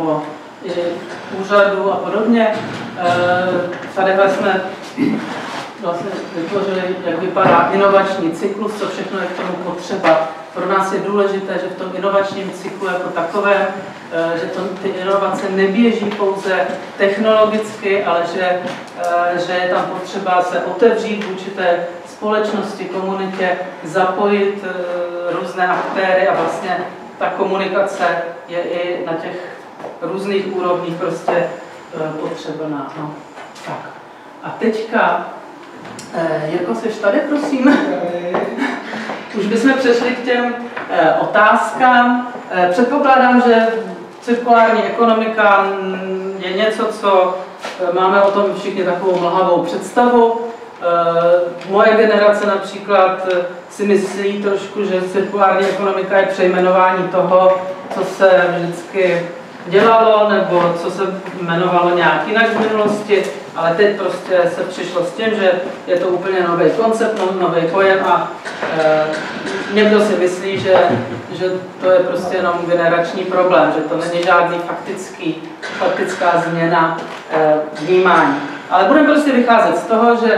i úřadu a podobně. Tady jsme vlastně vytvořili, jak vypadá inovační cyklus, co všechno je k tomu potřeba. Pro nás je důležité, že v tom inovačním cyklu jako takovém, že ty inovace neběží pouze technologicky, ale že je tam potřeba se otevřít vůči té společnosti, komunitě, zapojit různé aktéry a vlastně ta komunikace je i na těch různých úrovních prostě potřebná. No. Tak. A teďka, Jirko, seš tady, prosím? Už bychom přešli k těm otázkám. Předpokládám, že cirkulární ekonomika je něco, co máme o tom všichni takovou mlhavou představu. Moje generace například si myslí trošku, že cirkulární ekonomika je přejmenování toho, co se vždycky dělalo, nebo co se jmenovalo nějak jinak v minulosti, ale teď prostě se přišlo s tím, že je to úplně nový koncept, nový pojem a někdo si myslí, že to je prostě jenom generační problém, že to není žádný faktická změna vnímání. Ale budeme prostě vycházet z toho, že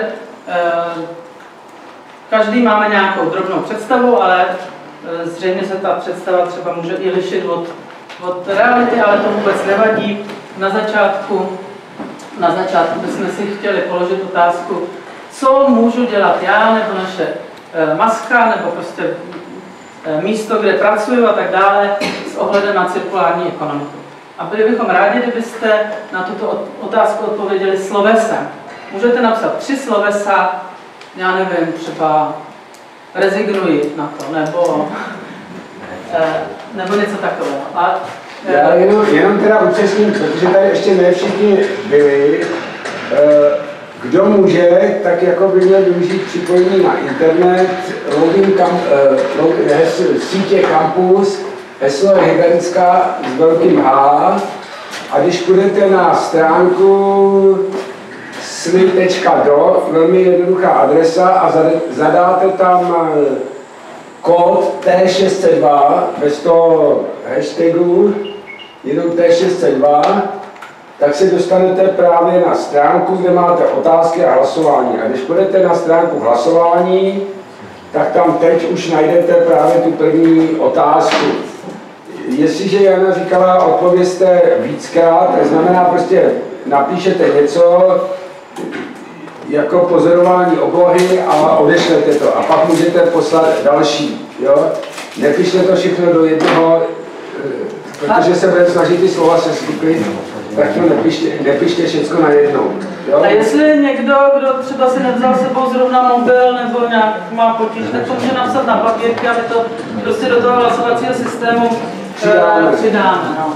každý máme nějakou drobnou představu, ale zřejmě se ta představa třeba může i lišit od reality, ale to vůbec nevadí. Na začátku bychom si chtěli položit otázku, co můžu dělat já, nebo naše maska, nebo prostě místo, kde pracuju a tak dále, s ohledem na cirkulární ekonomiku. A byli bychom rádi, kdybyste na tuto otázku odpověděli slovesem. Můžete napsat 3 slovesa, já nevím, třeba rezignuji na to, nebo něco takového. Já jenom teda upřesním, protože tady ještě ne všichni byli. Kdo může, tak jako by měl využít připojení na internet, sítě Campus, heslo je Hyberická s velkým H. A když půjdete na stránku sli.do, velmi jednoduchá adresa, a zadáte tam kód T602 bez toho hashtagu, jenom T602, tak se dostanete právě na stránku, kde máte otázky a hlasování. A když půjdete na stránku hlasování, tak tam teď už najdete právě tu první otázku. Jestliže Jana říkala, odpovězte víckrát, to znamená prostě napíšete něco jako pozorování oblohy a odešlete to. A pak můžete poslat další. Jo? Nepište to všechno do jednoho, protože se bude snažit ty slova se skupit, tak to nepište všechno na jednou. Jo? A jestli někdo, kdo třeba si nevzal sebou zrovna mobil nebo nějak má potíž, tak to může napsat na papírky, aby to prostě do toho hlasovacího systému přidáme. No.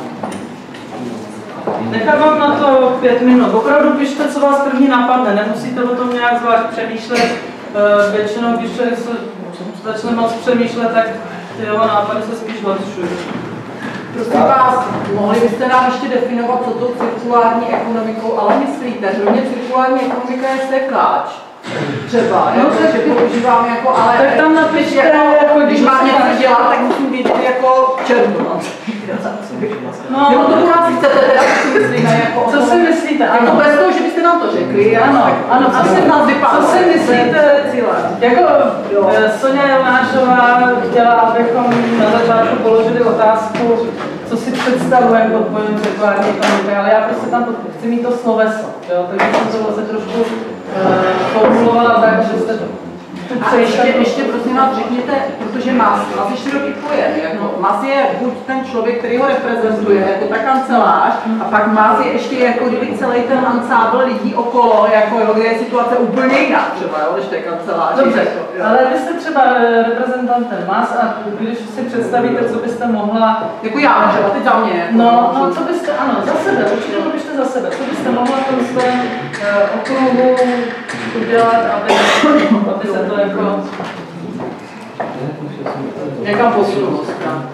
Nechávám na to 5 minut. Opravdu pište, co vás první napadne. Nemusíte o tom nějak zvlášť přemýšlet. Většinou, když člověk se začne moc přemýšlet, tak ty jeho nápady se spíš zlepšují. Prosím vás, mohli byste nám ještě definovat, co tou cirkulární ekonomikou ale myslíte? Pro mě cirkulární ekonomika je sekáč. Třeba, no, že používám jako, ale tak tam napište, jako když mám něco dělat, tak musím vědět jako černo. No, jo, to u nás chcete teda, co si myslíme, jako co si myslíte? Ano, jako bez toho, že byste nám to řekli. Ano, co si myslíte? Jako Soňa Jonášová chtěla, abychom na začátku položili otázku, co si představujeme pod pojmem cirkulární ekonomiky, ale já prostě tam chci mít to sloveso, jo? Takže jsem to vlastně trošku formulovala tak, že jste a ještě prosím vás řekněte, protože MAS je široký pojem. Jako MAS je buď ten člověk, který ho reprezentuje, jako ta kancelář, a pak MAS je ještě jako kdyby celý ten ansábl lidí okolo, jako kde je situace úplně jiná, třeba, jo, než to je kancelář. Dobře, ale vy jste třeba reprezentantem MAS a když si představíte, co byste mohla... Jako já, třeba, teď za mě. No, co byste, ano, za sebe, určitě to byste za sebe. Co byste mohla v tom svém okruhu udělat, aby se to jako někam posunulo zkrátka.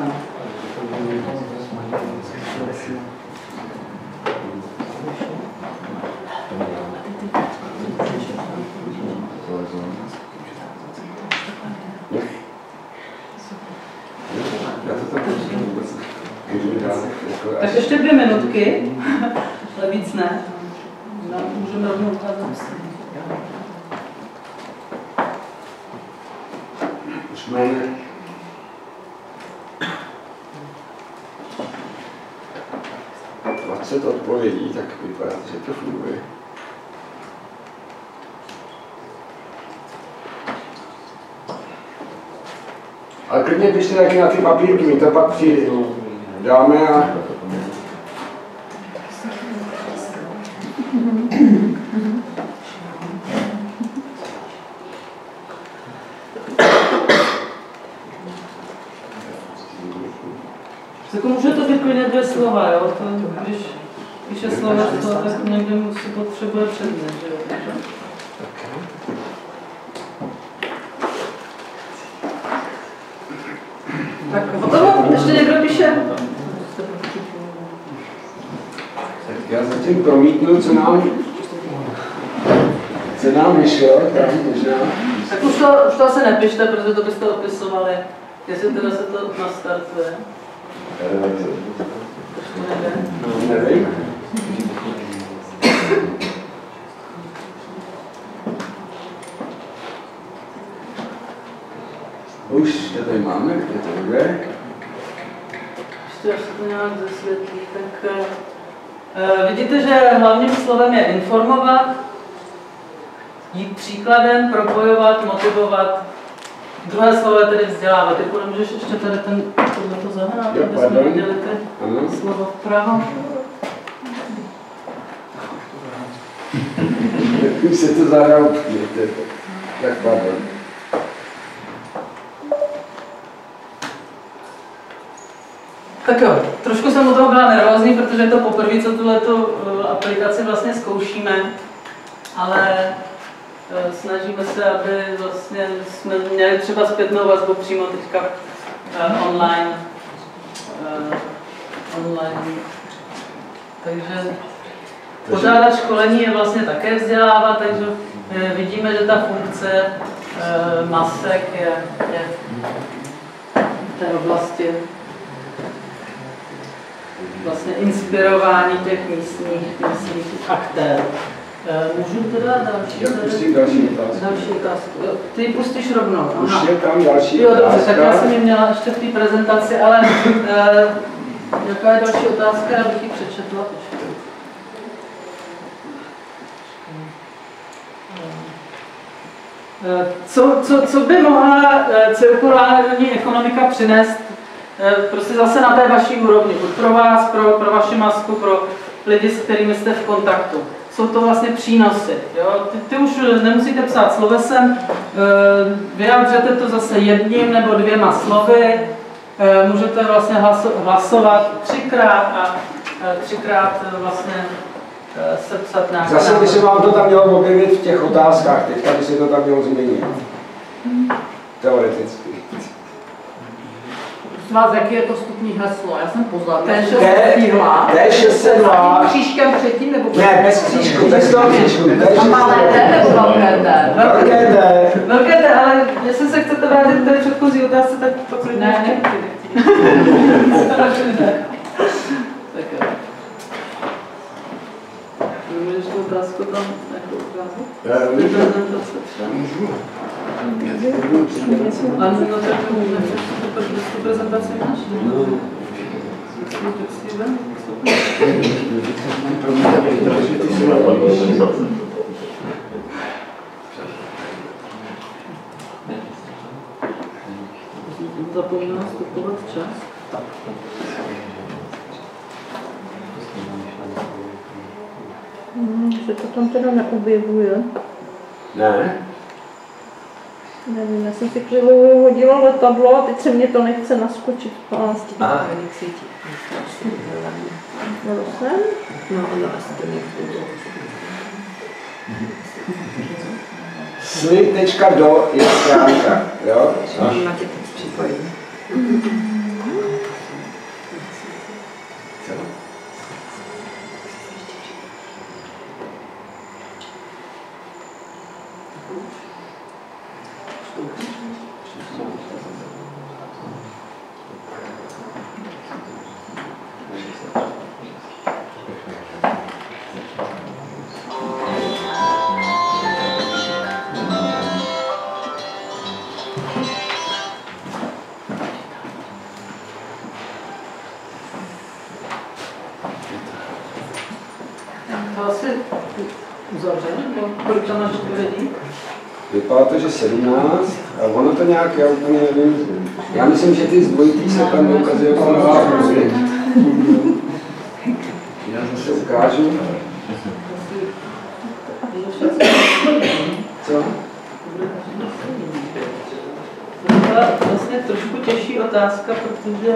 Tak ještě 2 minutky. minutky, ale víc ne. No, můžeme rovnou ukázat. Už máme 20 odpovědí, tak vypadá, že to funguje. Ale klidně pište taky na ty papírky, my to pak dáme a... Tak může to být klidně 2 slova, jo? To, když je sloveso, tak někde si potřebuje předmět, že jo? Tak hotovo? Ještě někdo píše? Já zatím promítnu, co nám vyšlo, tam možná. Tak už to asi nepište, protože to byste opisovali, jestli teda se to nastartuje. Nevím. Už to tady máme, kde to bude? Ještě až se to nějak zesvětlí, tak vidíte, že hlavním slovem je informovat, jít příkladem, propojovat, motivovat. Druhé slovo je tedy vzdělávat. Typu, nemůžeš ještě tady tohleto zahrát, aby jsme viděli ty slovo vpravo. Už se to zahrál, tak pardon. Tak jo, trošku jsem u toho byla nervózní, protože je to poprvé, co tuhletu aplikaci vlastně zkoušíme, ale snažíme se, aby vlastně jsme měli třeba zpětnou vazbu přímo teďka online. Takže pořádat školení je vlastně také vzdělávat, takže vidíme, že ta funkce masek je v té oblasti vlastně inspirování těch místních aktérů. Můžu teda další otázku. Ty ji pustíš rovnou. Už je tam další jo, otázka. Dobře, tak já jsem ji měla ještě v té prezentaci, ale jaká je další otázka, abych ji přečetla. Co by mohla cirkulární ekonomika přinést prostě zase na té vaší úrovni, buď pro vás, pro vaši masku, pro lidi, s kterými jste v kontaktu. Jsou to vlastně přínosy. Jo? Ty už nemusíte psát slovesem, vyjádřete to zase jedním nebo 2 slovy, můžete vlastně hlasovat 3krát a 3krát vlastně sepsat nějaké. Zase by se vám to tam mělo objevit v těch otázkách, teďka by se to tam mělo změnit. Teoreticky. Vás, jaký je to vstupní heslo? Já jsem pozvala. T602. Křížkem předtím nebo Ne, bez křížku, bez toho křížku. A malé T nebo velké T? Velké T. Velké T, ale jestli se chcete vrátit k té předchozí otázce, tak pokud ne. Tak jo. Můžeš tu otázku tam jako ukázat? Prezentace třeba. Ano, no tak tu prezentaci máš? Zapomněla vstupovat včas. Se to tam teda neobjevuje. Ne? Nevím, já jsem si křivou hodila letadlo a teď se mě to nechce naskočit. Aha. Jsem? No, ono asi to nechce. Sli.do je stránka, jo? Máte teď připojení. to asi uzavřeme, nebo kolik tam máš odpovědí? Vypadá to, že 17, a ono to nějak, já úplně nevím. Já myslím, že ty z dvojitý se tam ukazuje jako nová pozice. Já zase ukážu. Co? To byla vlastně trošku těžší otázka, protože...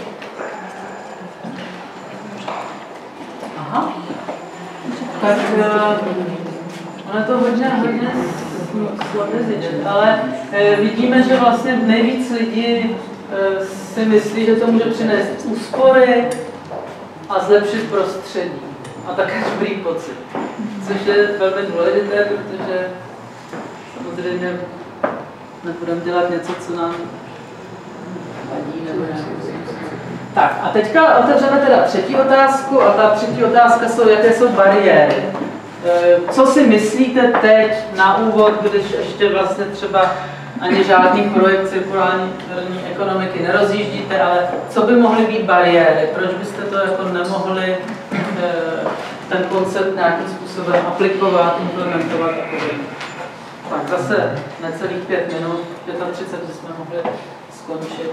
Aha. Tak ono je to hodně slavně vidět, ale vidíme, že vlastně nejvíc lidí si myslí, že to může přinést úspory a zlepšit prostředí a také dobrý pocit. Což je velmi důležité, protože samozřejmě nebudeme dělat něco, co nám vadí nebo nějak. Tak a teďka otevřeme teda třetí otázku a ta třetí otázka jsou, jaké jsou bariéry. Co si myslíte teď na úvod, když ještě vlastně třeba ani žádný projekt cirkulární ekonomiky nerozjíždíte, ale co by mohly být bariéry? Proč byste to jako nemohli ten koncept nějakým způsobem aplikovat, implementovat a podobně? Tak zase necelých 5 minut, 35, že jsme mohli skončit.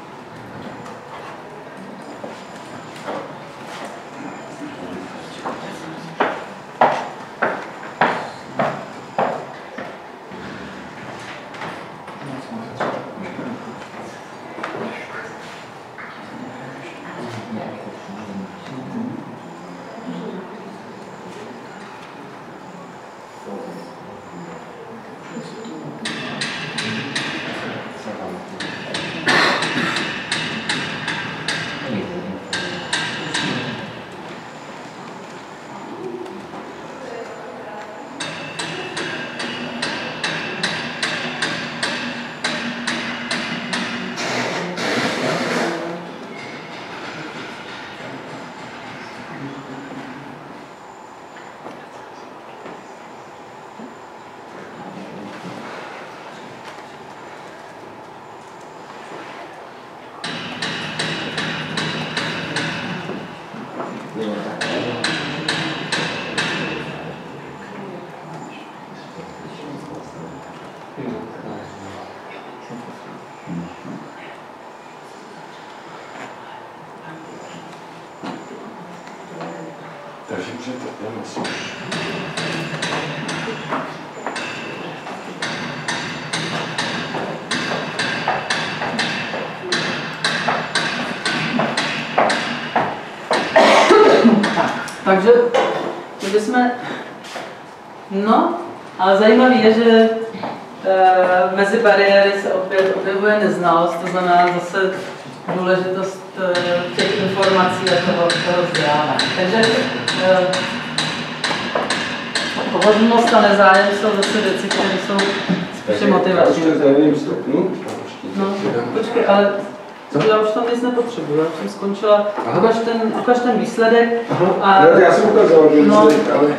Takže jsme, no, ale zajímavé je, že mezi bariéry se opět objevuje neznalost, to znamená zase důležitost těch informací a toho vzdělávání. Takže pohodlnost a nezájem jsou zase věci, které jsou spíše motivační. No, počkej, ale já už tam nic nepotřebuji, já už jsem skončila. Ukaž ten výsledek. A, já jsem ukazoval výsledek, ale...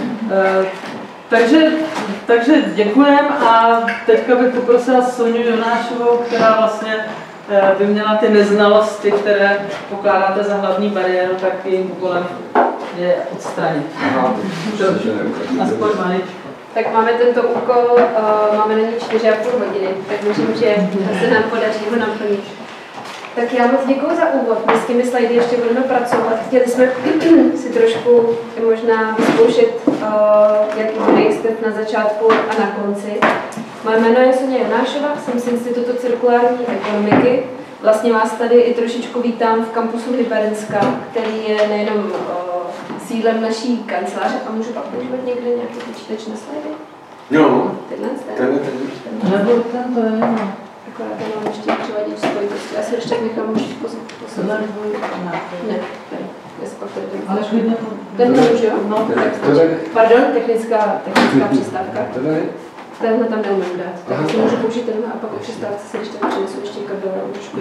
Takže děkujem a teďka bych poprosila Soňu Jonášovou, která vlastně by měla ty neznalosti, které pokládáte za hlavní bariéru, tak jejím úkolem je odstranit. Aspoň maličko. Tak máme tento úkol, máme na ní 4,5 hodiny, tak věřím, že se nám podaří ho naplnit. Tak já moc děkuji za úvod. My s těmi slajdy ještě budeme pracovat. Chtěli jsme si trošku možná vyzkoušet, jaký bude jste na začátku a na konci. Moje jméno je Soňa Jonášová, jsem z Institutu cirkulární ekonomiky. Vlastně vás tady i trošičku vítám v kampusu Hyperinska, který je nejenom sídlem naší kanceláře. A můžu pak používat někde nějaký počítač na slajdy? Jo. Tenhle? Nebo ten to je. Akorát já mám ještě přivaděč spojitosti. Já si ještě nechám můžu poslat. Ne, tady. Ale klidně to... Tenhle už, jo? No, pardon, technická přestávka. Tenhle tam neumím dát. Tak si můžu použít tenhle a pak o přestávce si když tam přinesu ještě kabel a trošku.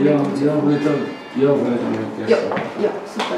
Jo, super.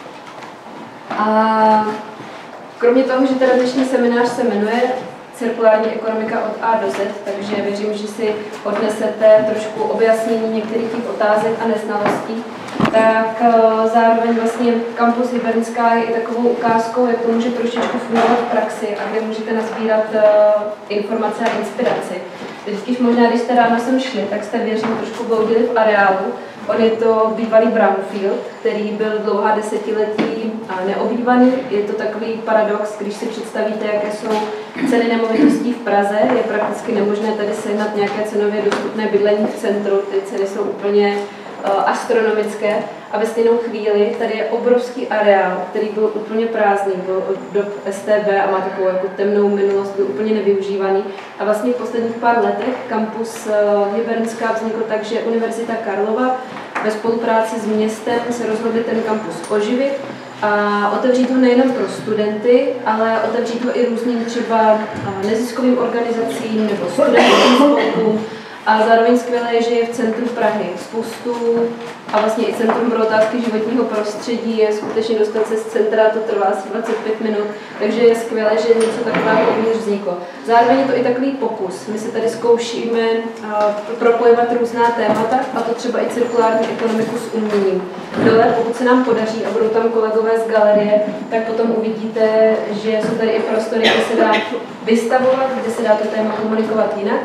A kromě toho, že teda dnešní seminář se jmenuje Cirkulární ekonomika od A do Z, takže věřím, že si odnesete trošku objasnění některých těch otázek a neznalostí, tak zároveň vlastně kampus Hybernská je i takovou ukázkou, jak to může trošičku fungovat v praxi a kde můžete nazbírat informace a inspiraci. Vždycky možná, když jste ráno sem šli, tak jste věřím trošku bloudili v areálu. On je to bývalý brownfield, který byl dlouhá desetiletí neobývaný. Je to takový paradox, když si představíte, jaké jsou ceny nemovitostí v Praze. Je prakticky nemožné tady sehnat nějaké cenově dostupné bydlení v centru. Ty ceny jsou úplně astronomické. A ve stejnou chvíli tady je obrovský areál, který byl úplně prázdný, byl od dob STB a má takovou jako temnou minulost, byl úplně nevyužívaný. A vlastně v posledních pár letech kampus Hybernská vznikl tak, že Univerzita Karlova ve spolupráci s městem se rozhodli ten kampus oživit a otevřít ho nejenom pro studenty, ale otevřít ho i různým třeba neziskovým organizacím nebo studentským spolkům. A zároveň skvělé je, že je v centru Prahy spoustu a vlastně i Centrum pro otázky životního prostředí je skutečně dostat se z centra, to trvá asi 25 minut, takže je skvělé, že něco takového uvnitř vzniklo. Zároveň je to i takový pokus. My se tady zkoušíme propojovat různá témata, a to třeba i cirkulární ekonomiku s uměním. Dole, pokud se nám podaří a budou tam kolegové z galerie, tak potom uvidíte, že jsou tady i prostory, kde se dá vystavovat, kde se dá to téma komunikovat jinak.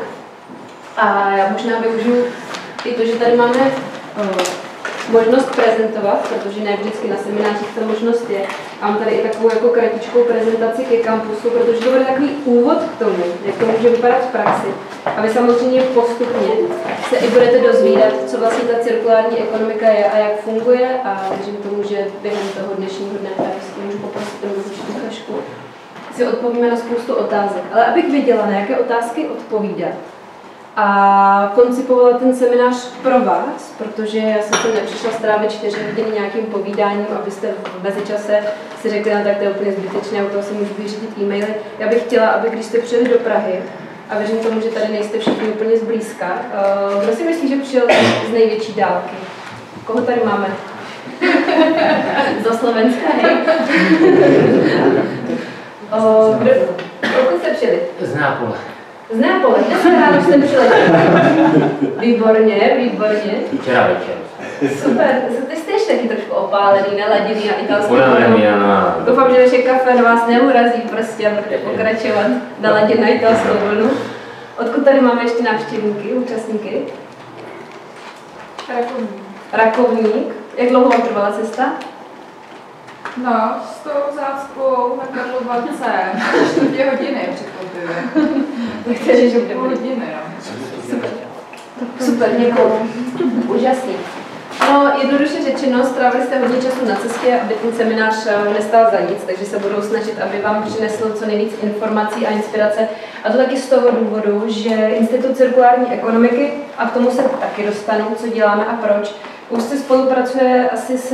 A já možná využiju i to, že tady máme možnost prezentovat, protože ne vždycky na seminářích ta možnost je. A mám tady i takovou jako kratičkou prezentaci ke kampusu, protože to bude takový úvod k tomu, jak to může vypadat v praxi. A vy samozřejmě postupně se i budete dozvídat, co vlastně ta cirkulární ekonomika je a jak funguje. A věřím tomu, že během toho dnešního dne, tak si můžu poprosit ten trošku, si odpovíme na spoustu otázek. Ale abych věděla, na jaké otázky odpovídat, a koncipovala ten seminář pro vás, protože já jsem sem nepřišla strávit 4 hodiny nějakým povídáním, abyste v mezičase si řekli, no tak to je úplně zbytečné, u toho si můžu vyřídit e-maily. Já bych chtěla, aby když jste přijeli do Prahy, a věřím tomu, že tady nejste všichni úplně zblízka, kdo si myslí, že přijel z největší dálky? Koho tady máme? Za Slovenska, hej? Odkud jste přijeli? Z Nápole. Z Neapole, dnes ráno jsem přiletěl. Výborně, výborně. Včera večer. Super, ty jste ještě taky trošku opálený, naladěný na italský vlnu. Doufám, že naše kafe vás neurazí prostě a budete pokračovat naladěn na italskou vlnu. Odkud tady máme ještě návštěvníky, účastníky? Rakovník. Rakovník. Jak dlouho vám trvala cesta? No, s tou zácpou na Karlovace 4 hodiny překvapivě. Nechceš, že bude hodiny, no. Super. Super, děkuji. Úžasný. No, jednoduše řečeno, strávili jste hodně času na cestě, aby ten seminář nestál za nic, takže se budou snažit, aby vám přinesl co nejvíc informací a inspirace. A to taky z toho důvodu, že Institut cirkulární ekonomiky, a k tomu se taky dostanu, co děláme a proč, úzce spolupracuje asi s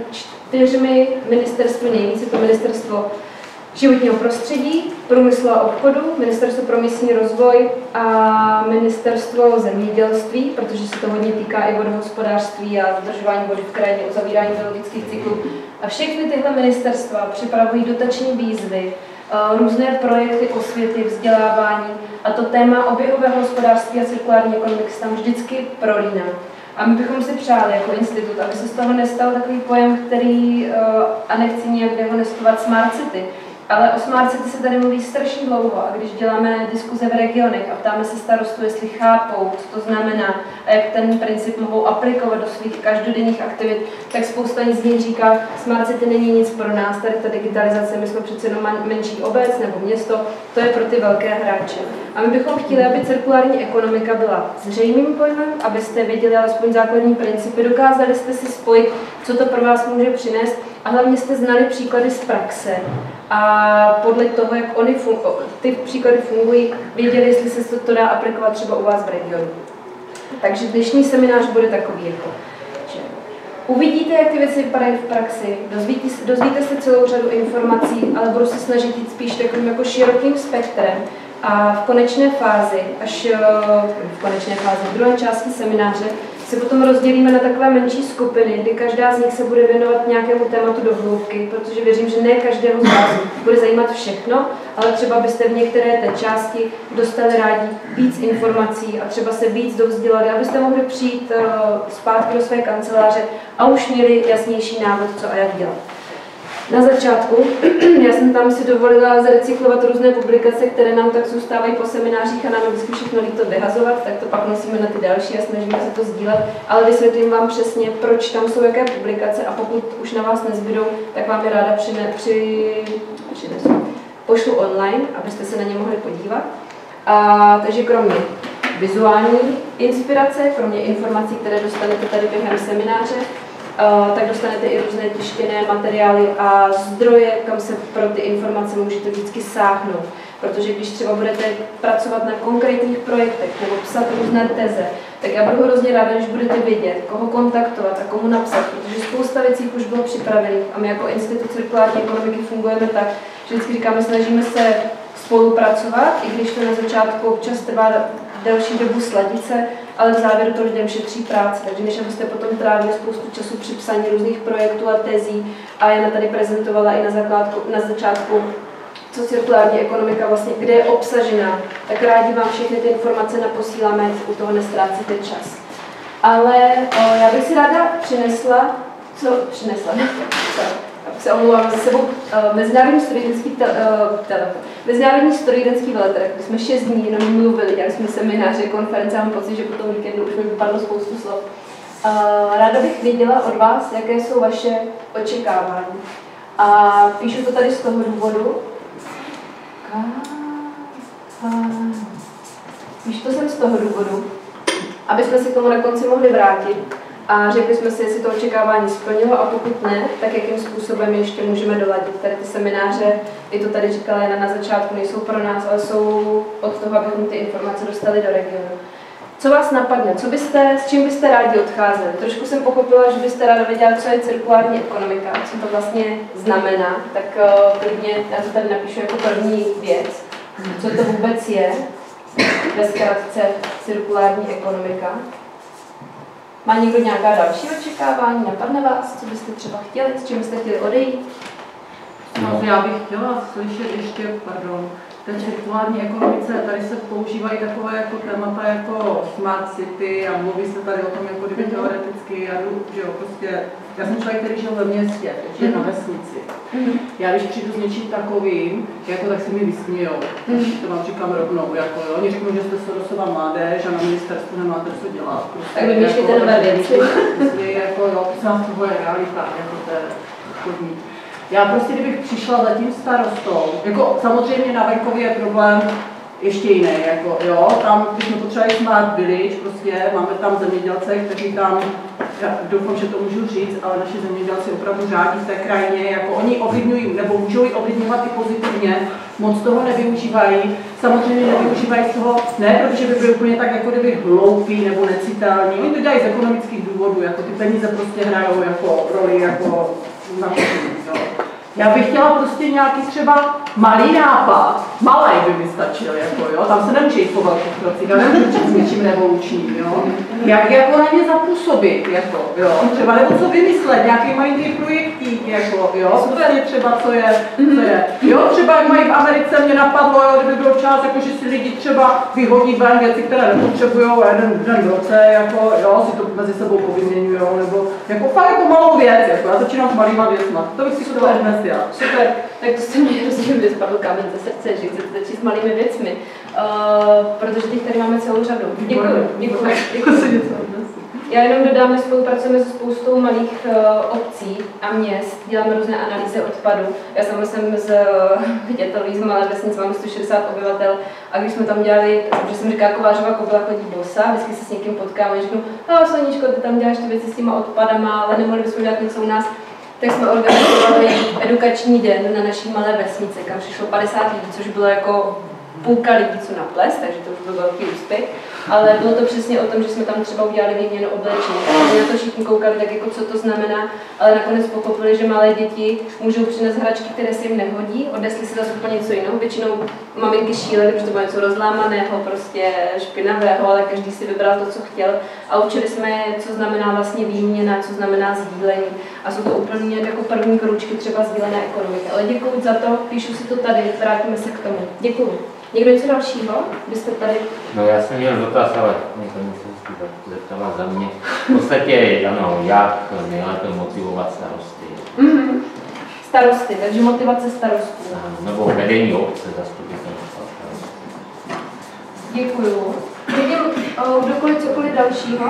4 ministerstvy, nejvíce to Ministerstvo životního prostředí, průmyslu a obchodu, Ministerstvo pro místní rozvoj a Ministerstvo zemědělství, protože se to hodně týká i vodohospodářství a zadržování vody v krajině, uzavírání biologických cyklů. A všechny tyhle ministerstva připravují dotační výzvy, různé projekty osvěty, vzdělávání a to téma oběhového hospodářství a cirkulární ekonomiky se tam vždycky prolíná. A my bychom si přáli jako institut, aby se z toho nestal takový pojem, který, a nechci nějak dehonestovat, smart city, ale o smart city se tady mluví strašně dlouho a když děláme diskuze v regionech a ptáme se starostů, jestli chápou, co to znamená a jak ten princip mohou aplikovat do svých každodenních aktivit, tak spousta z nich říká, smart city není nic pro nás, tady ta digitalizace, my jsme přece jenom menší obec nebo město, to je pro ty velké hráče. A my bychom chtěli, aby cirkulární ekonomika byla zřejmým pojmem, abyste věděli alespoň základní principy, dokázali jste si spojit, co to pro vás může přinést a hlavně jste znali příklady z praxe. A podle toho, jak ty příklady fungují, věděli, jestli se to dá aplikovat třeba u vás v regionu. Takže dnešní seminář bude takový jako, že uvidíte, jak ty věci vypadají v praxi, dozvíte se celou řadu informací, ale budu se snažit jít spíš takovým jako širokým spektrem. A v konečné fázi, v druhé části semináře, se potom rozdělíme na takové menší skupiny, kdy každá z nich se bude věnovat nějakému tématu do hloubky, protože věřím, že ne každého z vás bude zajímat všechno, ale třeba byste v některé té části dostali rádi víc informací a třeba se víc dovzdělali, abyste mohli přijít zpátky do své kanceláře a už měli jasnější návod, co a jak dělat. Na začátku já jsem tam si dovolila zrecyklovat různé publikace, které nám tak zůstávají po seminářích a nám vždycky všechno líto vyhazovat, tak to pak nosíme na ty další a snažíme se to sdílet, ale vysvětlím vám přesně, proč tam jsou jaké publikace a pokud už na vás nezbydou, tak vám je ráda přinesu. Pošlu online, abyste se na ně mohli podívat. Takže kromě vizuální inspirace, kromě informací, které dostanete tady během semináře, tak dostanete i různé tištěné materiály a zdroje, kam se pro ty informace můžete vždycky sáhnout. Protože když třeba budete pracovat na konkrétních projektech nebo psat různé teze, tak já budu hrozně ráda, když budete vědět, koho kontaktovat a komu napsat, protože spousta věcí už bylo připravených a my jako Institut cirkulární ekonomiky fungujeme tak, že vždycky říkáme, snažíme se spolupracovat, i když to na začátku občas trvá delší dobu sladit se, ale v závěru to lidem šetří práci, takže než abyste potom trávili spoustu času při psaní různých projektů a tezí a Jana tady prezentovala i na začátku, co cirkulární ekonomika vlastně, kde je obsažená, tak rádi vám všechny ty informace naposíláme, u toho nestrácíte čas. Ale já bych si ráda přinesla, se omlouvám za sebou, Mezinárodní strojírenský veletrh, kde jsme 6 dní jenom mluvili, dělali jsme semináře, konference, mám pocit, že po tom víkendu už mi vypadlo spoustu slov. Ráda bych věděla od vás, jaké jsou vaše očekávání. A píšu to tady z toho důvodu. Píšu to sem z toho důvodu, aby jsme si k tomu na konci mohli vrátit a řekli jsme si, jestli to očekávání splnilo a pokud ne, tak jakým způsobem ještě můžeme doladit. Tady ty semináře, i to tady říkala Jana na začátku, nejsou pro nás, ale jsou od toho, abychom ty informace dostali do regionu. Co vás napadne? S čím byste rádi odcházeli? Trošku jsem pochopila, že byste ráda věděla, co je cirkulární ekonomika, co to vlastně znamená, tak klidně já to tady napíšu jako první věc. Co to vůbec je? Ve zkratce cirkulární ekonomika. Má někdo nějaká další očekávání? Napadne vás, co byste třeba chtěli, s čím byste chtěli odejít? No, já bych chtěla slyšet ještě, té cirkulární ekonomice, tady se používají takové jako témata jako smart city a mluví se tady o tom jako kdyby teoreticky, že jo, prostě, já jsem člověk, který žil ve městě, žije na vesnici. Já když přijdu s něčím takovým, jako tak se mi vysmějou, to vám říkám rovnou, jako jo, oni řeknou, že jste starostová mládež a na ministerstvu nemáte co dělat. Prostě, tak vymýšlíte nové věci. Jako jo, z toho je realita, jako to je chodník. Já prostě, kdybych přišla za tím starostou, jako samozřejmě na venkově je problém ještě jiný, jako jo, tam, když jsme potřebovali Smart Village, prostě máme tam zemědělce, kteří tam, já doufám, že to můžu říct, ale naši zemědělci opravdu řádí v té krajině, jako oni ovlivňují, nebo můžou ji ovlivňovat i pozitivně, moc toho nevyužívají, samozřejmě nevyužívají toho, ne, protože by byli úplně tak jako kdyby hloupí nebo necitelní, oni to dělají z ekonomických důvodů, jako ty peníze prostě hrajou jako roli, jako na to, jo. Já bych chtěla prostě nějaký třeba malý nápad, malej by mi stačil, jako jo, tam se nemůže jít po velkých krocích, já nemůžu s něčím revolučním, jo. Jak jako na ně zapůsobit, jako, jo, třeba nebo co vymyslet, nějaký malý projektík, jako, jo, prostě třeba co je, jo, třeba jak mají v Americe, mě napadlo, jo, kdyby byl čas, jako, že si lidi třeba vyhodí ven věci, které nepotřebujou jeden v roce, jako, jo, si to mezi sebou povyměňujou, nebo jako fakt jako malou věc, jako, já začínám s malýma věcma, to bych si chtěla dnes dělat. Super, tak to jste mě hrozně spadl kámen ze srdce, že chcete začít s malými věcmi, protože těch tady máme celou řadu. Děkuji. Já jenom dodám, že spolupracujeme se spoustou malých obcí a měst, děláme různé analýzy odpadu. Já sama jsem z Chtětelí, z malé vesnice, mám 160 obyvatel a když jsme tam dělali, protože jsem říkala, Kovářova kobyla chodí bosa, vždycky se s někým potkáme a řeknu, Soníčko, ty tam děláš ty věci s těma odpadama, ale nemohli bychom dělat něco u nás. Tak jsme organizovali edukační den na naší malé vesnici, kam přišlo 50 lidí, což bylo jako půlka lidí, co na ples, takže to už byl velký úspěch, ale bylo to přesně o tom, že jsme tam třeba udělali výměnu oblečení. Na to všichni koukali, tak jako co to znamená, ale nakonec pochopili, že malé děti můžou přinést hračky, které se jim nehodí, odnesli si zase úplně něco jiného. Většinou maminky šílely, protože to bylo něco rozlámaného, prostě špinavého, ale každý si vybral to, co chtěl. A učili jsme je, co znamená vlastně výměna, co znamená sdílení. A jsou to úplně jako první kručky třeba sdílené ekonomiky. Ale děkuji za to, píšu si to tady, vrátíme se k tomu. Děkuji. Někdo něco dalšího? Vy jste tady? No já jsem měl dotaz, ale paní se zeptala za mě. V podstatě, ano, jak nejlépe motivovat starosty. Starosty, takže motivace starostů. Nebo vedení obce, zastupitelstva starostů. Děkuju. Vidím kdokoliv cokoliv dalšího?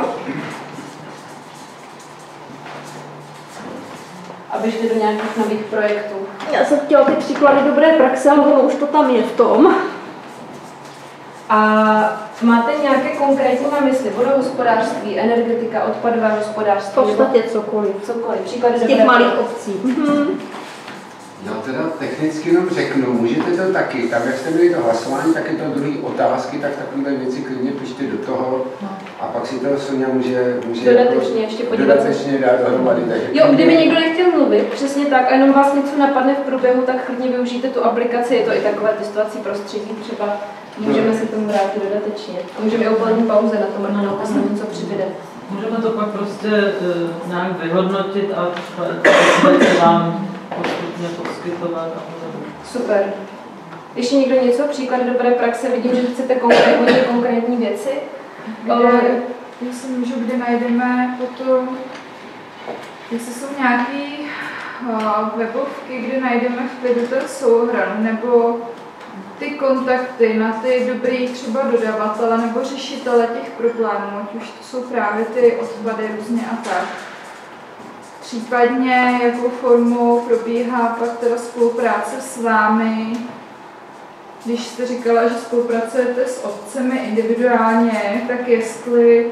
Aby šli do nějakých nových projektů. Já jsem chtěla ty příklady dobré praxe, ale ono už to tam je v tom. A máte nějaké konkrétní na mysli? Vodohospodářství, energetika, odpadové hospodářství? V podstatě cokoliv. Cokoliv. Příklady Z těch malých obcí. Já teda technicky jenom řeknu, můžete to taky, tam jak jste měli to hlasování, tak je to druhý otázky, tak takové věci klidně pište do toho a pak si to Sonia může dodatečně ještě podívat dodatečně dát dohromady. Jo, kdyby někdo nechtěl mluvit, přesně tak, a jenom vás něco napadne v průběhu, tak klidně využijte tu aplikaci, je to i takové testovací prostředí, třeba můžeme se tomu vrátit dodatečně. A můžeme i úplnou pauze na tom, na to se něco přibude. Můžeme to pak prostě nějak vyhodnotit a vám postupně poskytovat. Super. Ještě někdo něco? Příklady dobré praxe? Vidím, že chcete konkrétní věci. Já si můžu, kde najdeme potom, jestli jsou nějaké webovky, kde najdeme v klidu ten souhrn, nebo ty kontakty na ty dobrý třeba dodavatele nebo řešitele těch problémů, ať už to jsou právě ty odpady různě a tak. Případně jakou formou probíhá pak teda spolupráce s vámi, když jste říkala, že spolupracujete s obcemi individuálně, tak jestli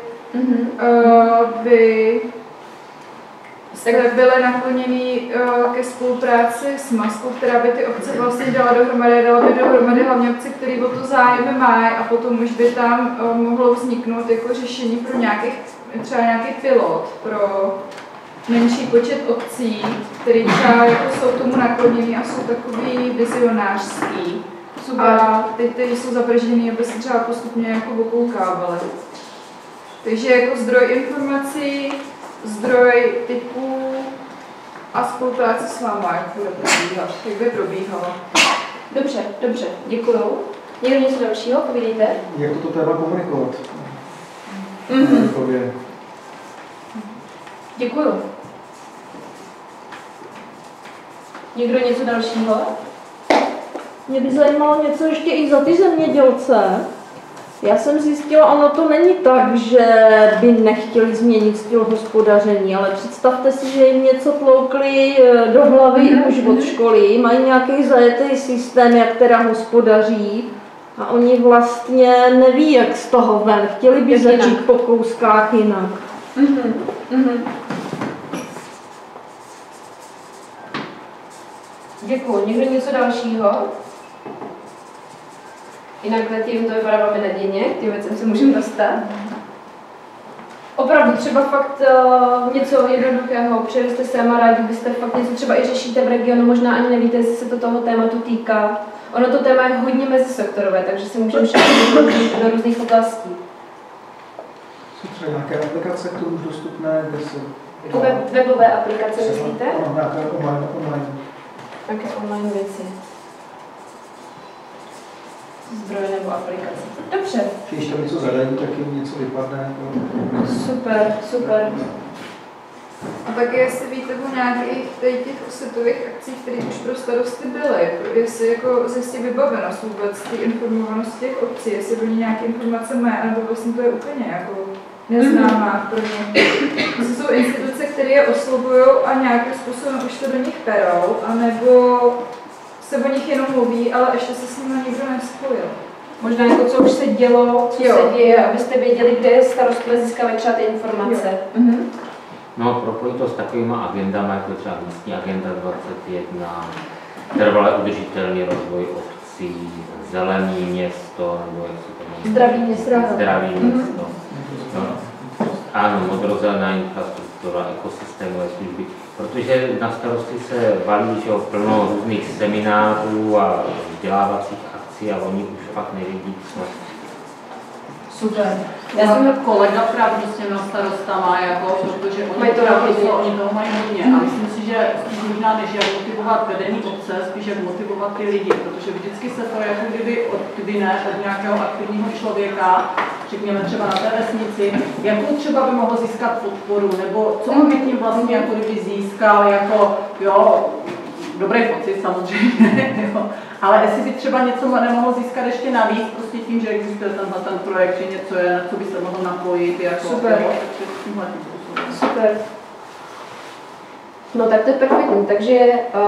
by jste byli nakloněni ke spolupráci s Maskou, která by ty obce vlastně dala by dohromady hlavně obce, které o to zájem mají a potom už by tam mohlo vzniknout jako řešení pro třeba nějaký pilot pro menší počet obcí, které třeba jako jsou tomu naklonění a jsou takový vizionářský. A ty jsou zavržený, aby se třeba postupně jako okoukávaly. Takže jako zdroj informací, zdroj typů a spolupráce s váma, jak bude probíhat, jak by probíhala. Dobře, děkuju. Někdo něco dalšího, povídejte? Jak toto téma komunikovat? Děkuju. Někdo něco dalšího? Mě by zajímalo něco ještě i za ty zemědělce. Já jsem zjistila, ono to není tak, že by nechtěli změnit styl hospodaření, ale představte si, že jim něco tloukli do hlavy už od školy, mají nějaký zajetý systém, jak teda hospodaří a oni vlastně neví, jak z toho ven. Chtěli by začít po kouskách jinak. Děkuji. Někdo něco dalšího? Jinak zatím to vypadá velmi nadějně, k těm věcem se můžeme dostat. Opravdu třeba fakt něco jednoduchého, přijeli jste sem a rádi byste fakt něco třeba i řešíte v regionu, možná ani nevíte, jestli se to toho tématu týká. Ono to téma je hodně mezisektorové, takže se můžeme šáhnout do různých oblastí. Jsou třeba nějaké aplikace, které už dostupné, kde se... Jako webové aplikace, myslíte? Ano, nějaké online. Jaké online věci? Zdroje nebo aplikace. Dobře. Když tam něco zadají, tak jim něco vypadne. Super. A taky jestli víte o nějakých těch osvětových akcích, které už pro starosty byly, jestli jako zjistí vybavenost vůbec té informovanosti těch obcí, jestli do ní nějaké informace má, nebo vlastně to je úplně jako neznámá pro ně. To jsou instituce, které je oslovují a nějakým způsobem už to do nich perou, anebo se o nich jenom mluví, ale ještě se s nimi nikdo nespojil. Možná jako co už se dělo, co se děje, abyste věděli, kde starostové získali třeba ty informace. No, propojit to s takovými agendami, jako třeba místní agenda 21, trvalé udržitelný rozvoj obcí, akcí Zelený město, nebo jak se to jmenuje? Zdraví město. No. Ano, modrozelená infrastruktura, ekosystémové služby. Protože na starosti se valí, že plno různých seminářů a vzdělávacích akcí a oni už fakt nevědí, co. Super. Já jsem kolega právě s těmi starostama, jako, protože oni toho mají hodně. A myslím si, že možná než jak motivovat vedení obce, spíš jak motivovat ty lidi, protože vždycky se to jako kdyby odvyne od nějakého aktivního člověka, řekněme třeba na té vesnici, jakou třeba by mohl získat podporu, nebo co on by tím vlastně jako kdyby získal, jako jo, dobrý pocit samozřejmě, jo. Ale jestli by třeba něco nemohl získat ještě navíc, prostě tím, že existuje ten projekt, že něco je, na co by se mohl napojit, jako super. Jo, super. No tak to je perfektní, takže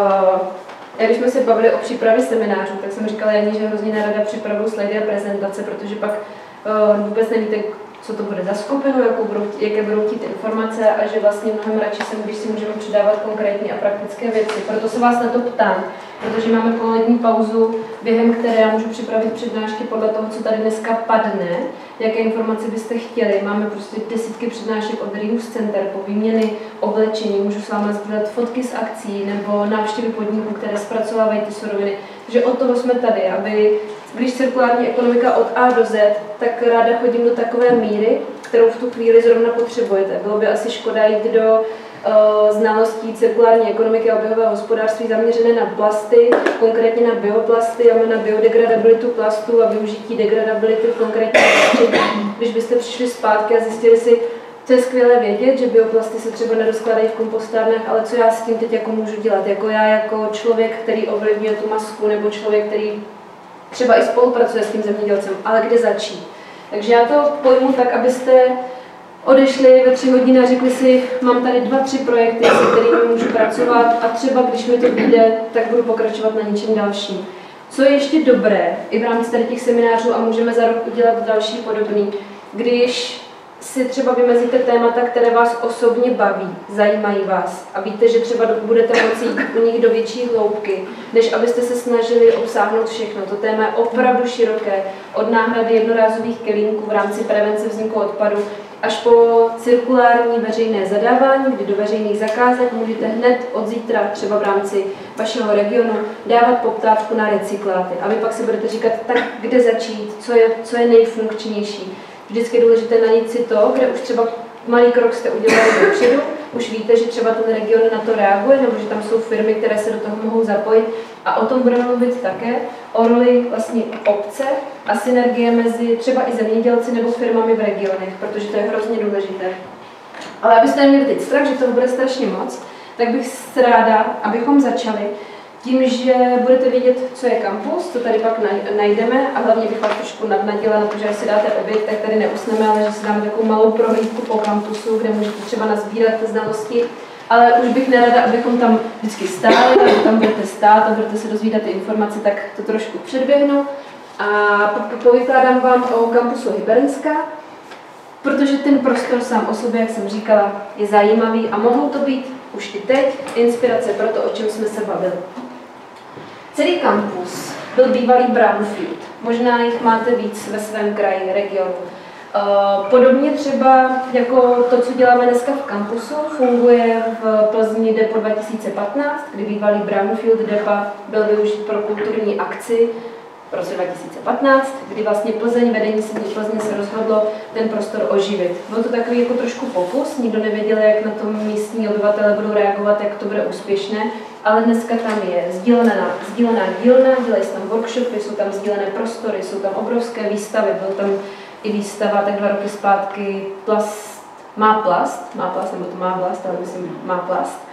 když jsme se bavili o přípravě seminářů, tak jsem říkala Janě, že hrozně nerada připravuju slajdy a prezentace, protože pak vůbec nevíte, co to bude za skupinu, jaké budou chtít informace a že vlastně mnohem radši jsem, když si můžeme předávat konkrétní a praktické věci. Proto se vás na to ptám, protože máme polední pauzu, během které já můžu připravit přednášky podle toho, co tady dneska padne, jaké informace byste chtěli. Máme prostě desítky přednášek od Reuse Center po výměny oblečení, můžu s vámi sdílet fotky z akcí nebo návštěvy podniků, které zpracovávají ty suroviny. Takže od toho jsme tady, aby když cirkulární ekonomika od A do Z, tak ráda chodím do takové míry, kterou v tu chvíli zrovna potřebujete. Bylo by asi škoda jít do znalostí cirkulární ekonomiky a oběhového hospodářství zaměřené na plasty, konkrétně na bioplasty a na biodegradabilitu plastů a využití degradability v konkrétním prostředí. Když byste přišli zpátky a zjistili si, to je skvělé vědět, že bioplasty se třeba nerozkládají v kompostárnách, ale co já s tím teď jako můžu dělat? Jako já, jako člověk, který ovlivňuje tu masku, nebo člověk, který třeba i spolupracuje s tím zemědělcem, ale kde začít? Takže já to pojmu tak, abyste odešli ve 3 hodiny a řekli si, mám tady 2-3 projekty, se kterými můžu pracovat a třeba když mi to vyjde, tak budu pokračovat na něčem dalším. Co je ještě dobré, i v rámci tady těch seminářů a můžeme za rok udělat další podobný, když si třeba vymezíte témata, které vás osobně baví, zajímají vás a víte, že třeba budete moci jít u nich do větší hloubky, než abyste se snažili obsáhnout všechno. To téma je opravdu široké, od náhrady jednorázových kelímků v rámci prevence vzniku odpadu až po cirkulární veřejné zadávání, kdy do veřejných zakázek můžete hned od zítra, třeba v rámci vašeho regionu, dávat poptávku na recykláty. A vy pak si budete říkat, tak kde začít, co je nejfunkčnější. Vždycky je důležité najít si to, kde už třeba malý krok jste udělali dopředu, už víte, že třeba ten region na to reaguje, nebo že tam jsou firmy, které se do toho mohou zapojit. A o tom budeme mluvit také, o roli vlastně obce a synergie mezi třeba i zemědělci nebo firmami v regionech, protože to je hrozně důležité. Ale abyste neměli teď strach, že toho bude strašně moc, tak bych ráda, abychom začali tím, že budete vědět, co je kampus, to tady pak najdeme a hlavně bych vás trošku nadnadila, protože až si dáte oběd, tak tady neusneme, ale že si dáme takovou malou prohlídku po kampusu, kde můžete třeba nazbírat znalosti, ale už bych nerada, abychom tam vždycky stáli, když tam budete stát a budete se dozvídat ty informace, tak to trošku předběhnu a povykládám vám o kampusu Hybernská, protože ten prostor sám o sobě, jak jsem říkala, je zajímavý a mohou to být už i teď inspirace pro to, o čem jsme se bavili. Celý kampus byl bývalý brownfield. Možná jich máte víc ve svém kraji, regionu. Podobně třeba jako to, co děláme dneska v kampusu, funguje v Plzni Depo 2015, kdy bývalý brownfield depa byl využit pro kulturní akci v roce 2015, kdy vlastně vedení Plzně se rozhodlo ten prostor oživit. Byl to takový jako trošku pokus, nikdo nevěděl, jak na tom místní obyvatelé budou reagovat, jak to bude úspěšné, ale dneska tam je sdílená dílna, dělají se tam workshopy, jsou tam sdílené prostory, jsou tam obrovské výstavy, byl tam i výstava tak 2 roky zpátky má plast, nebo to má plast, ale myslím má plast.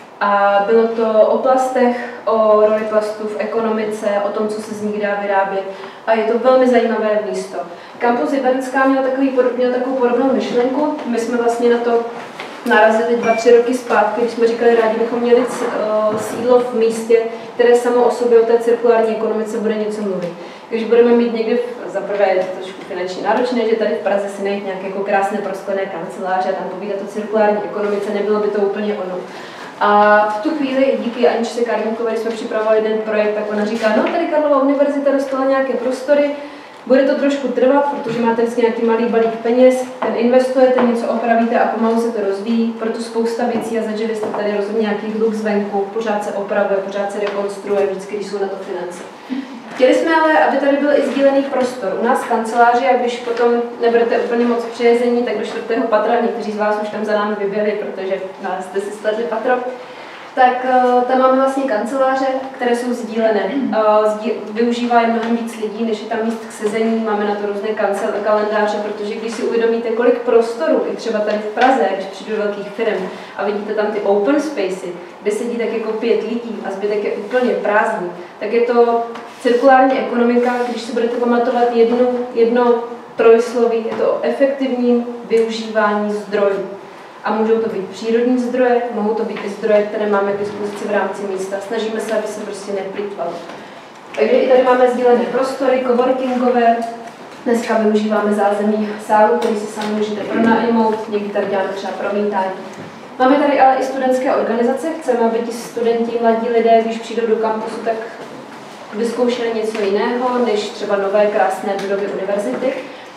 A bylo to o plastech, o roli plastů v ekonomice, o tom, co se z nich dá vyrábět. A je to velmi zajímavé místo. Kampus Hybernská měl takovou podobnou myšlenku. My jsme vlastně na to narazili 2-3 roky zpátky, když jsme říkali, rádi bychom měli sídlo v místě, které samo o sobě o té cirkulární ekonomice bude něco mluvit. Když budeme mít někdy, zaprvé je to trošku finančně náročné, že tady v Praze si najít nějaké jako krásné prosklené kanceláře a tam povídat o cirkulární ekonomice, nebylo by to úplně ono. A v tu chvíli díky Aničce Karníkové, když jsme připravovali jeden projekt, tak ona říká, no tady Karlova univerzita dostala nějaké prostory, bude to trošku trvat, protože máte vždycky nějaký malý balík peněz, ten investujete, něco opravíte a pomalu se to rozvíjí, proto spousta věcí a zažili jste tady rozhodně nějaký hluk zvenku, pořád se opravuje, pořád se rekonstruuje, vždycky, když jsou na to finance. Chtěli jsme ale, aby tady byl i sdílený prostor. U nás v kanceláři, a když potom nebudete úplně moc přejezení, tak do 4. patra, někteří z vás už tam za námi vyběli, protože nás jste si sledli patro, tak tam máme vlastně kanceláře, které jsou sdílené. Využívá je mnohem víc lidí, než je tam míst k sezení, máme na to různé kalendáře, protože když si uvědomíte, kolik prostoru, i třeba tady v Praze, když přijdu do velkých firm a vidíte tam ty open spacey, kde sedí tak jako 5 lidí a zbytek je úplně prázdný, tak je to cirkulární ekonomika, když si budete pamatovat jedno trojsloví, je to o efektivním využívání zdrojů. A můžou to být přírodní zdroje, mohou to být i zdroje, které máme k dispozici v rámci místa. Snažíme se, aby se prostě neplýtvalo. Takže i tady máme sdílené prostory, coworkingové. Dneska využíváme zázemí sálu, který si sami můžete pronajmout, někdy tady děláme třeba promítání. Máme tady ale i studentské organizace. Chceme, aby ti studenti, mladí lidé, když přijdou do kampusu, tak vyzkoušeli něco jiného, než třeba nové krásné budovy univerzity.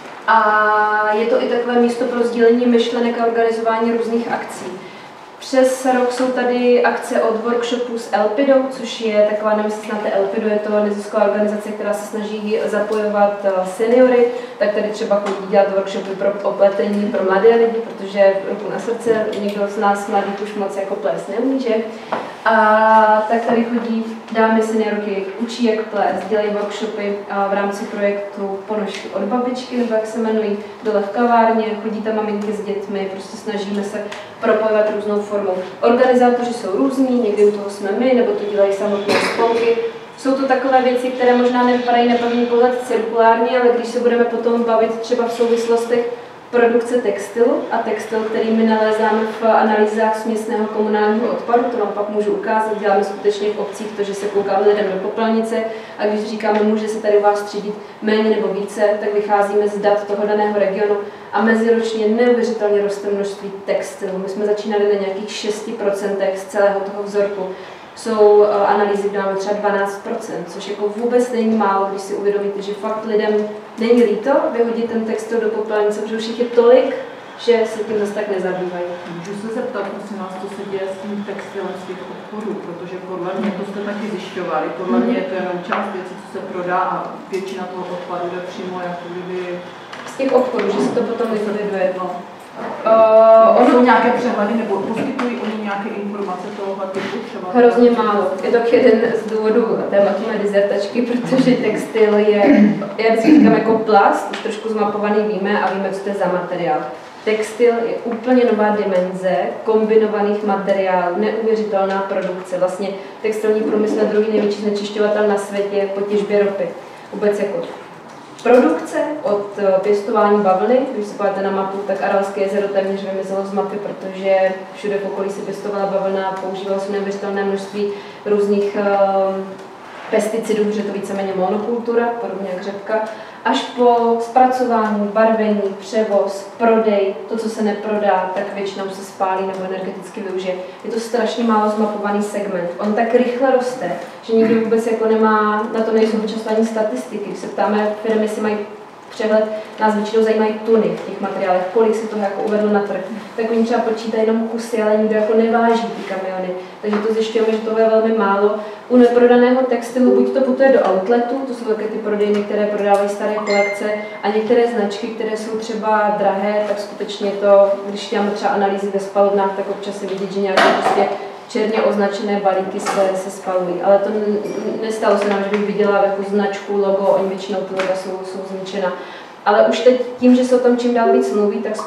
A je to i takové místo pro sdílení myšlenek a organizování různých akcí. Přes rok jsou tady akce od workshopů s Elpidou, což je taková, nevím, jestli znáte Elpidu, je to nezisková organizace, která se snaží zapojovat seniory, tak tady třeba chodí dělat workshopy pro opletení pro mladé lidi, protože ruku na srdce, někdo z nás mladých už moc jako plést neumí, že? A tak tady chodí dámy seniorky, učí jak plést, dělají workshopy v rámci projektu Ponožky od babičky, nebo jak se jmenují, dole v kavárně, chodí tam maminky s dětmi, prostě snažíme se propojovat různou formou. Organizátoři jsou různí, někdy u toho jsme my, nebo to dělají samotné spolky. Jsou to takové věci, které možná nevypadají na první pohled cirkulárně, ale když se budeme potom bavit třeba v souvislostech produkce textilu a textil, který my nalézáme v analýzách směsného komunálního odpadu, to vám pak můžu ukázat, děláme skutečně v obcích to, že se koukáme lidem do popelnice a když říkáme, může se tady u vás třídit méně nebo více, tak vycházíme z dat toho daného regionu a meziročně neuvěřitelně roste množství textilu. My jsme začínali na nějakých 6% z celého toho vzorku. Jsou analýzy, kde máme třeba 12%, což jako vůbec není málo, když si uvědomíte, že fakt lidem není líto vyhodit ten textil do popelnice, protože už jich je tolik, že se tím zase tak nezabývají. Můžu se zeptat, prosím vás, co se děje s tím textilem z těch obchodů, protože podle mě, to jste taky zjišťovali, podle mě je to jenom část věcí, co se prodá a většina toho odpadu jde přímo jako kdyby... Z těch obchodů, že se to potom likviduje. Jsou nějaké přehledy nebo poskytují oni nějaké informace tohohle typu třeba? Hrozně málo. Je to jeden z důvodů tématu mé dizertačky, protože textil je, já vždycky říkám jako plast, už trošku zmapovaný víme a víme, co to je za materiál. Textil je úplně nová dimenze kombinovaných materiálů, neuvěřitelná produkce. Vlastně textilní průmysl je druhý největší znečišťovatel na světě po těžbě ropy. Vůbec jako produkce od pěstování bavlny, když se podíváte na mapu, tak Aralské jezero téměř vymizelo z mapy, protože všude v okolí se pěstovala bavlna a používalo se neuvěřitelné množství různých pesticidů, protože to víceméně monokultura, podobně jak řepka, až po zpracování, barvení, převoz, prodej, to, co se neprodá, tak většinou se spálí nebo energeticky využije. Je to strašně málo zmapovaný segment. On tak rychle roste, že nikdo vůbec jako nemá, na to nejsou často ani statistiky. Když se ptáme firmy, jestli mají přehled, nás většinou zajímají tuny v těch materiálech, kolik se toho jako uvedlo na trh. Tak oni třeba počítají jenom kusy, ale nikdo jako neváží ty kamiony. Takže to zjišťujeme, že toho je velmi málo. U neprodaného textilu buď to putuje do outletu, to jsou také ty prodejny, které prodávají staré kolekce, a některé značky, které jsou třeba drahé, tak skutečně to, když děláme třeba analýzy ve spalovnách, tak občas je vidět, že nějaké prostě černě označené balíky se spalují. Ale to nestalo se nám, že bych viděla jako značku, logo, oni většinou ty loga jsou zničena. Ale už teď tím, že se o tom čím dál víc mluví, tak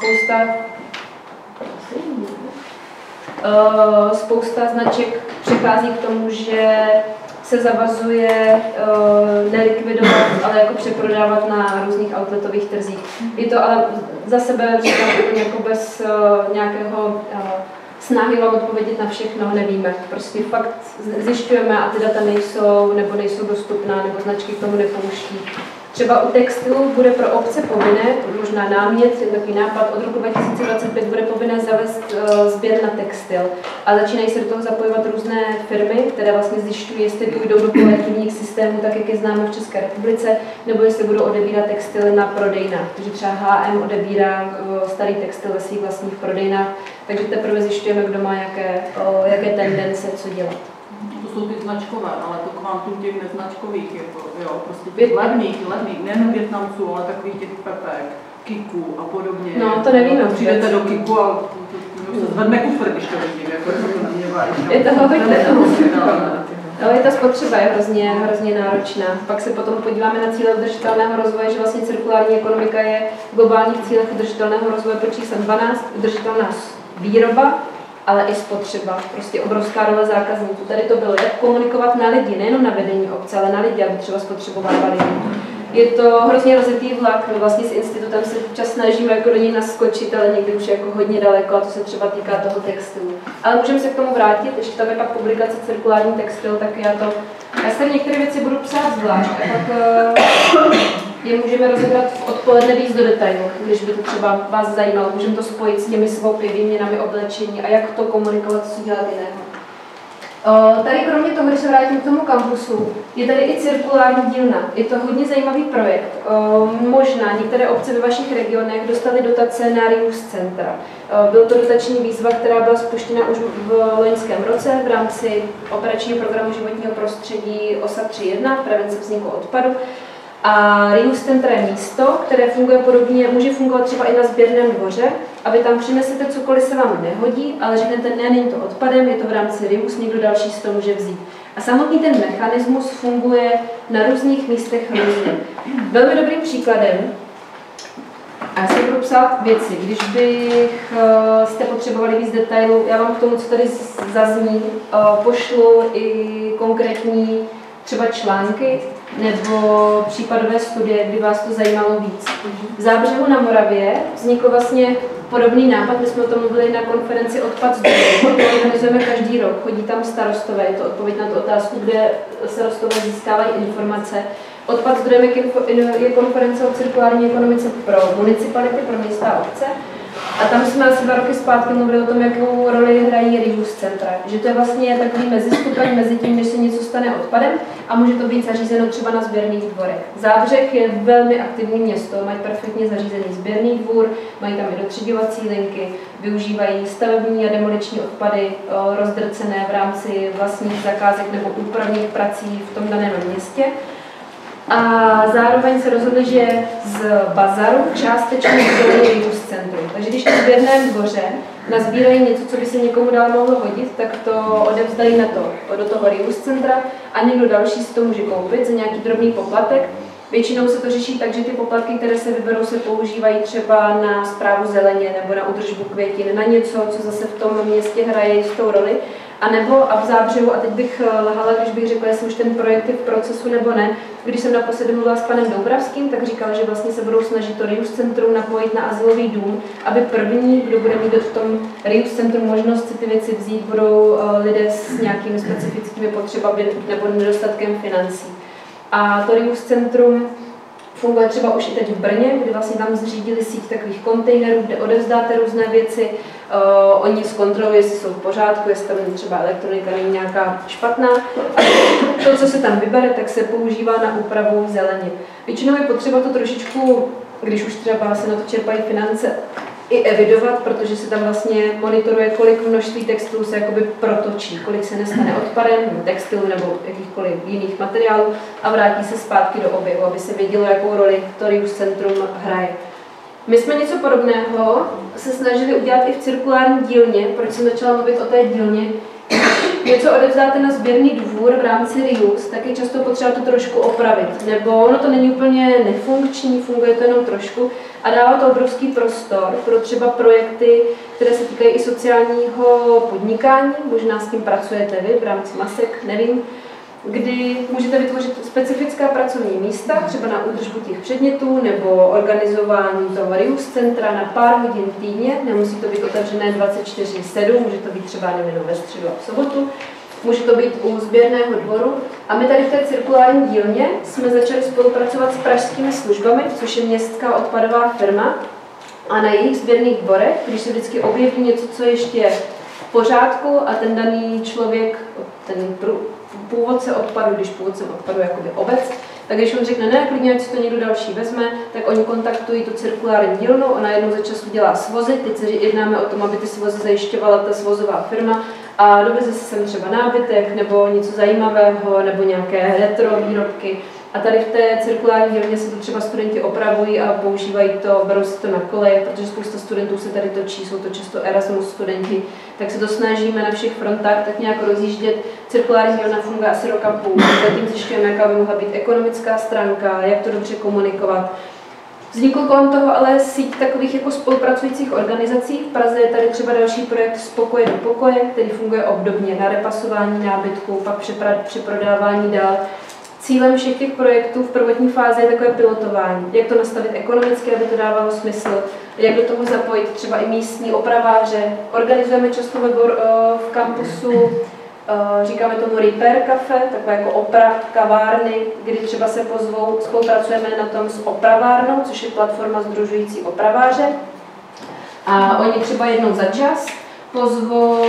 spousta značek přechází k tomu, že se zavazuje nelikvidovat, ale jako přeprodávat na různých outletových trzích. Je to ale za sebe říkám jako bez nějakého snahy vám odpovědět na všechno, nevíme. Prostě fakt zjišťujeme a ty data nejsou, nebo nejsou dostupná, nebo značky k tomu nepouští. Třeba u textilu bude pro obce povinné, možná námět, takový nápad, od roku 2025 bude povinné zavést sběr na textil. A začínají se do toho zapojovat různé firmy, které vlastně zjišťují, jestli půjdou do kolektivních systémů, tak jak je známe v České republice, nebo jestli budou odebírat textily na prodejnách. Takže třeba H&M odebírá starý textil ve svých vlastních prodejnách, takže teprve zjišťujeme, kdo má jaké tendence, co dělat. To jsou ty značkové, ale to kvantum těch neznačkových, jo, prostě těch levných, nejen Vietnamců, ale takových těch pepek, Kiku a podobně. No, to nevíme. Přijdete do Kiku a se zvedne kufr, když to vidím, jako to na mě váží. Je to hodně, ale ta spotřeba je hrozně náročná. Pak se potom podíváme na cíle udržitelného rozvoje, že vlastně cirkulární ekonomika je v globálních cílech udržitelného rozvoje pod číslem 12, udržitelná výroba, ale i spotřeba. Prostě obrovská role zákazníků. Tady to bylo, jak komunikovat na lidi, nejenom na vedení obce, ale na lidi, aby třeba spotřebovávali. Je to hrozně rozjetý vlak, my vlastně s institutem se čas snažíme jako do něj naskočit, ale někdy už je jako hodně daleko a to se třeba týká toho textilu. Ale můžeme se k tomu vrátit, ještě tam je pak publikace cirkulární textil, tak já si některé věci budu psát zvlášť a pak je můžeme rozebrat v odpoledne víc do detailu, když by to třeba vás zajímalo, můžeme to spojit s těmi svopy, výměnami oblečení a jak to komunikovat, co dělat jiného. Tady kromě toho, když se vrátím k tomu kampusu, je tady i cirkulární dílna. Je to hodně zajímavý projekt. Možná některé obce ve vašich regionech dostaly dotace na reuse centra. Byl to dotační výzva, která byla spuštěna už v loňském roce v rámci operačního programu životního prostředí OSA 3.1, prevence vzniku odpadu. A reuse centra je místo, které funguje podobně, může fungovat třeba i na sběrném dvoře, a vy tam přinesete cokoliv se vám nehodí, ale řeknete, ne, není to odpadem, je to v rámci reuse, někdo další si to může vzít. A samotný ten mechanismus funguje na různých místech různě. Velmi dobrým příkladem, a já si budu psát věci, když jste potřebovali víc detailů, já vám k tomu, co tady zazní, pošlu i konkrétní třeba články nebo případové studie, kdy vás to zajímalo víc. V Zábřehu na Moravě vznikl vlastně podobný nápad, my jsme o tom mluvili na konferenci Odpad zdroje, to organizujeme každý rok, chodí tam starostové, je to odpověď na tu otázku, kde starostové získávají informace. Odpad zdrojem je konference o cirkulární ekonomice pro municipality, pro města a obce. A tam jsme asi 2 roky zpátky mluvili o tom, jakou roli hrají reuse centra. Že to je vlastně takový mezistupeň mezi tím, než se něco stane odpadem a může to být zařízeno třeba na sběrných dvorech. Zábřeh je velmi aktivní město, mají perfektně zařízený sběrný dvůr, mají tam i dotřiďovací linky, využívají stavební a demoliční odpady rozdrcené v rámci vlastních zakázek nebo úpravních prací v tom daném městě. A zároveň se rozhodli, že z bazaru částečně vytvoří reuse centrum. Takže když na sběrném dvoře nazbírají něco, co by se někomu dál mohlo hodit, tak to odevzdají do toho reuse centra a někdo další si to může koupit za nějaký drobný poplatek. Většinou se to řeší tak, že ty poplatky, které se vyberou, se používají třeba na správu zeleně nebo na údržbu květin, na něco, co zase v tom městě hraje jistou roli. A nebo a v Zábřehu, a teď bych lhala, když bych řekla, jestli už ten projekt je v procesu nebo ne. Když jsem naposledy mluvila s panem Doubravským, tak říkal, že vlastně se budou snažit to reuse centrum napojit na azylový dům, aby první, kdo bude mít v tom reuse centru možnost si ty věci vzít, budou lidé s nějakými specifickými potřebami nebo nedostatkem financí. A to reuse centrum funguje třeba už i teď v Brně, kdy vlastně tam zřídili síť takových kontejnerů, kde odevzdáte různé věci, oni zkontrolují, jestli jsou v pořádku, jestli tam třeba elektronika není nějaká špatná. A to, co se tam vybere, tak se používá na úpravu zeleně. Většinou je potřeba to trošičku, když už třeba se na to čerpají finance, i evidovat, protože se tam vlastně monitoruje, kolik množství textilů se jakoby protočí, kolik se nestane odpadem, textilu nebo jakýchkoliv jiných materiálů a vrátí se zpátky do oběhu, aby se vědělo, jakou roli to reuse centrum hraje. My jsme něco podobného se snažili udělat i v cirkulární dílně, proč jsem začala mluvit o té dílně. Něco odevzdáte na sběrný dvůr v rámci reuse, tak je často potřeba to trošku opravit. Nebo ono to není úplně nefunkční, funguje to jenom trošku a dává to obrovský prostor pro třeba projekty, které se týkají i sociálního podnikání, možná s tím pracujete vy v rámci masek, nevím, kdy můžete vytvořit specifická pracovní místa, třeba na údržbu těch předmětů nebo organizování toho reuse centra na pár hodin týdně, nemusí to být otevřené 24/7, může to být třeba nevím, ve středu a v sobotu. Může to být u sběrného dvoru. A my tady v té cirkulární dílně jsme začali spolupracovat s pražskými službami, což je městská odpadová firma. A na jejich sběrných dvorech, když se vždycky objeví něco, co ještě je v pořádku a ten daný člověk, ten původce odpadu, když původcem odpadu je jakoby obec, tak když on řekne, ne, klidně, ať si to někdo další vezme, tak oni kontaktují tu cirkulární dílnu, ona jednou za času dělá svozy, teď se jednáme o tom, aby ty svozy zajišťovala ta svozová firma a doveze se sem třeba nábytek nebo něco zajímavého nebo nějaké retro výrobky. A tady v té cirkulární dílně se to třeba studenti opravují a používají to, berou si to na koleje, protože spousta studentů se tady točí, jsou to často Erasmus studenti, tak se to snažíme na všech frontách tak nějak rozjíždět. Cirkulární dílna funguje asi rok a půl, zatím zjišťujeme, jaká by mohla být ekonomická stránka, jak to dobře komunikovat. Vznikl kolem toho ale síť takových jako spolupracujících organizací. V Praze je tady třeba další projekt Z pokoje do pokoje, který funguje obdobně na repasování nábytku, pak přeprodávání dál. Cílem všech těch projektů v prvotní fázi je takové pilotování. Jak to nastavit ekonomicky, aby to dávalo smysl, jak do toho zapojit třeba i místní opraváře. Organizujeme často v kampusu, říkáme tomu Repair Cafe, takové jako oprav kavárny, kdy třeba se pozvou, spolupracujeme na tom s opravárnou, což je platforma sdružující opraváře. A oni třeba jednou za čas pozvou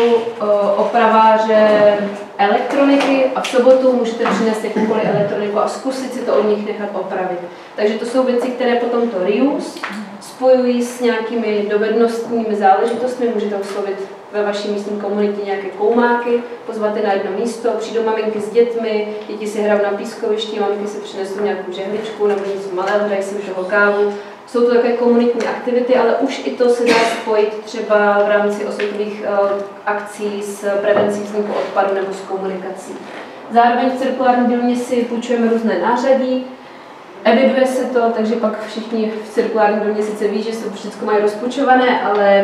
opraváře elektroniky a v sobotu můžete přinést jakoukoliv elektroniku a zkusit si to od nich nechat opravit. Takže to jsou věci, které potom to reuse spojují s nějakými dovednostními záležitostmi. Můžete oslovit ve vaší místní komunitě nějaké koumáky, pozvat je na jedno místo, přijdou maminky s dětmi, děti si hrajou na pískovišti, maminky si přinesou nějakou žehličku nebo něco malého, dají si u toho kávu. Jsou to takové komunitní aktivity, ale už i to se dá spojit třeba v rámci osvětových akcí s prevencí vzniku odpadu nebo s komunikací. Zároveň v cirkulární dílně si půjčujeme různé nářadí, eviduje se to, takže pak všichni v cirkulární dílně sice ví, že se všechno mají rozpůjčované, ale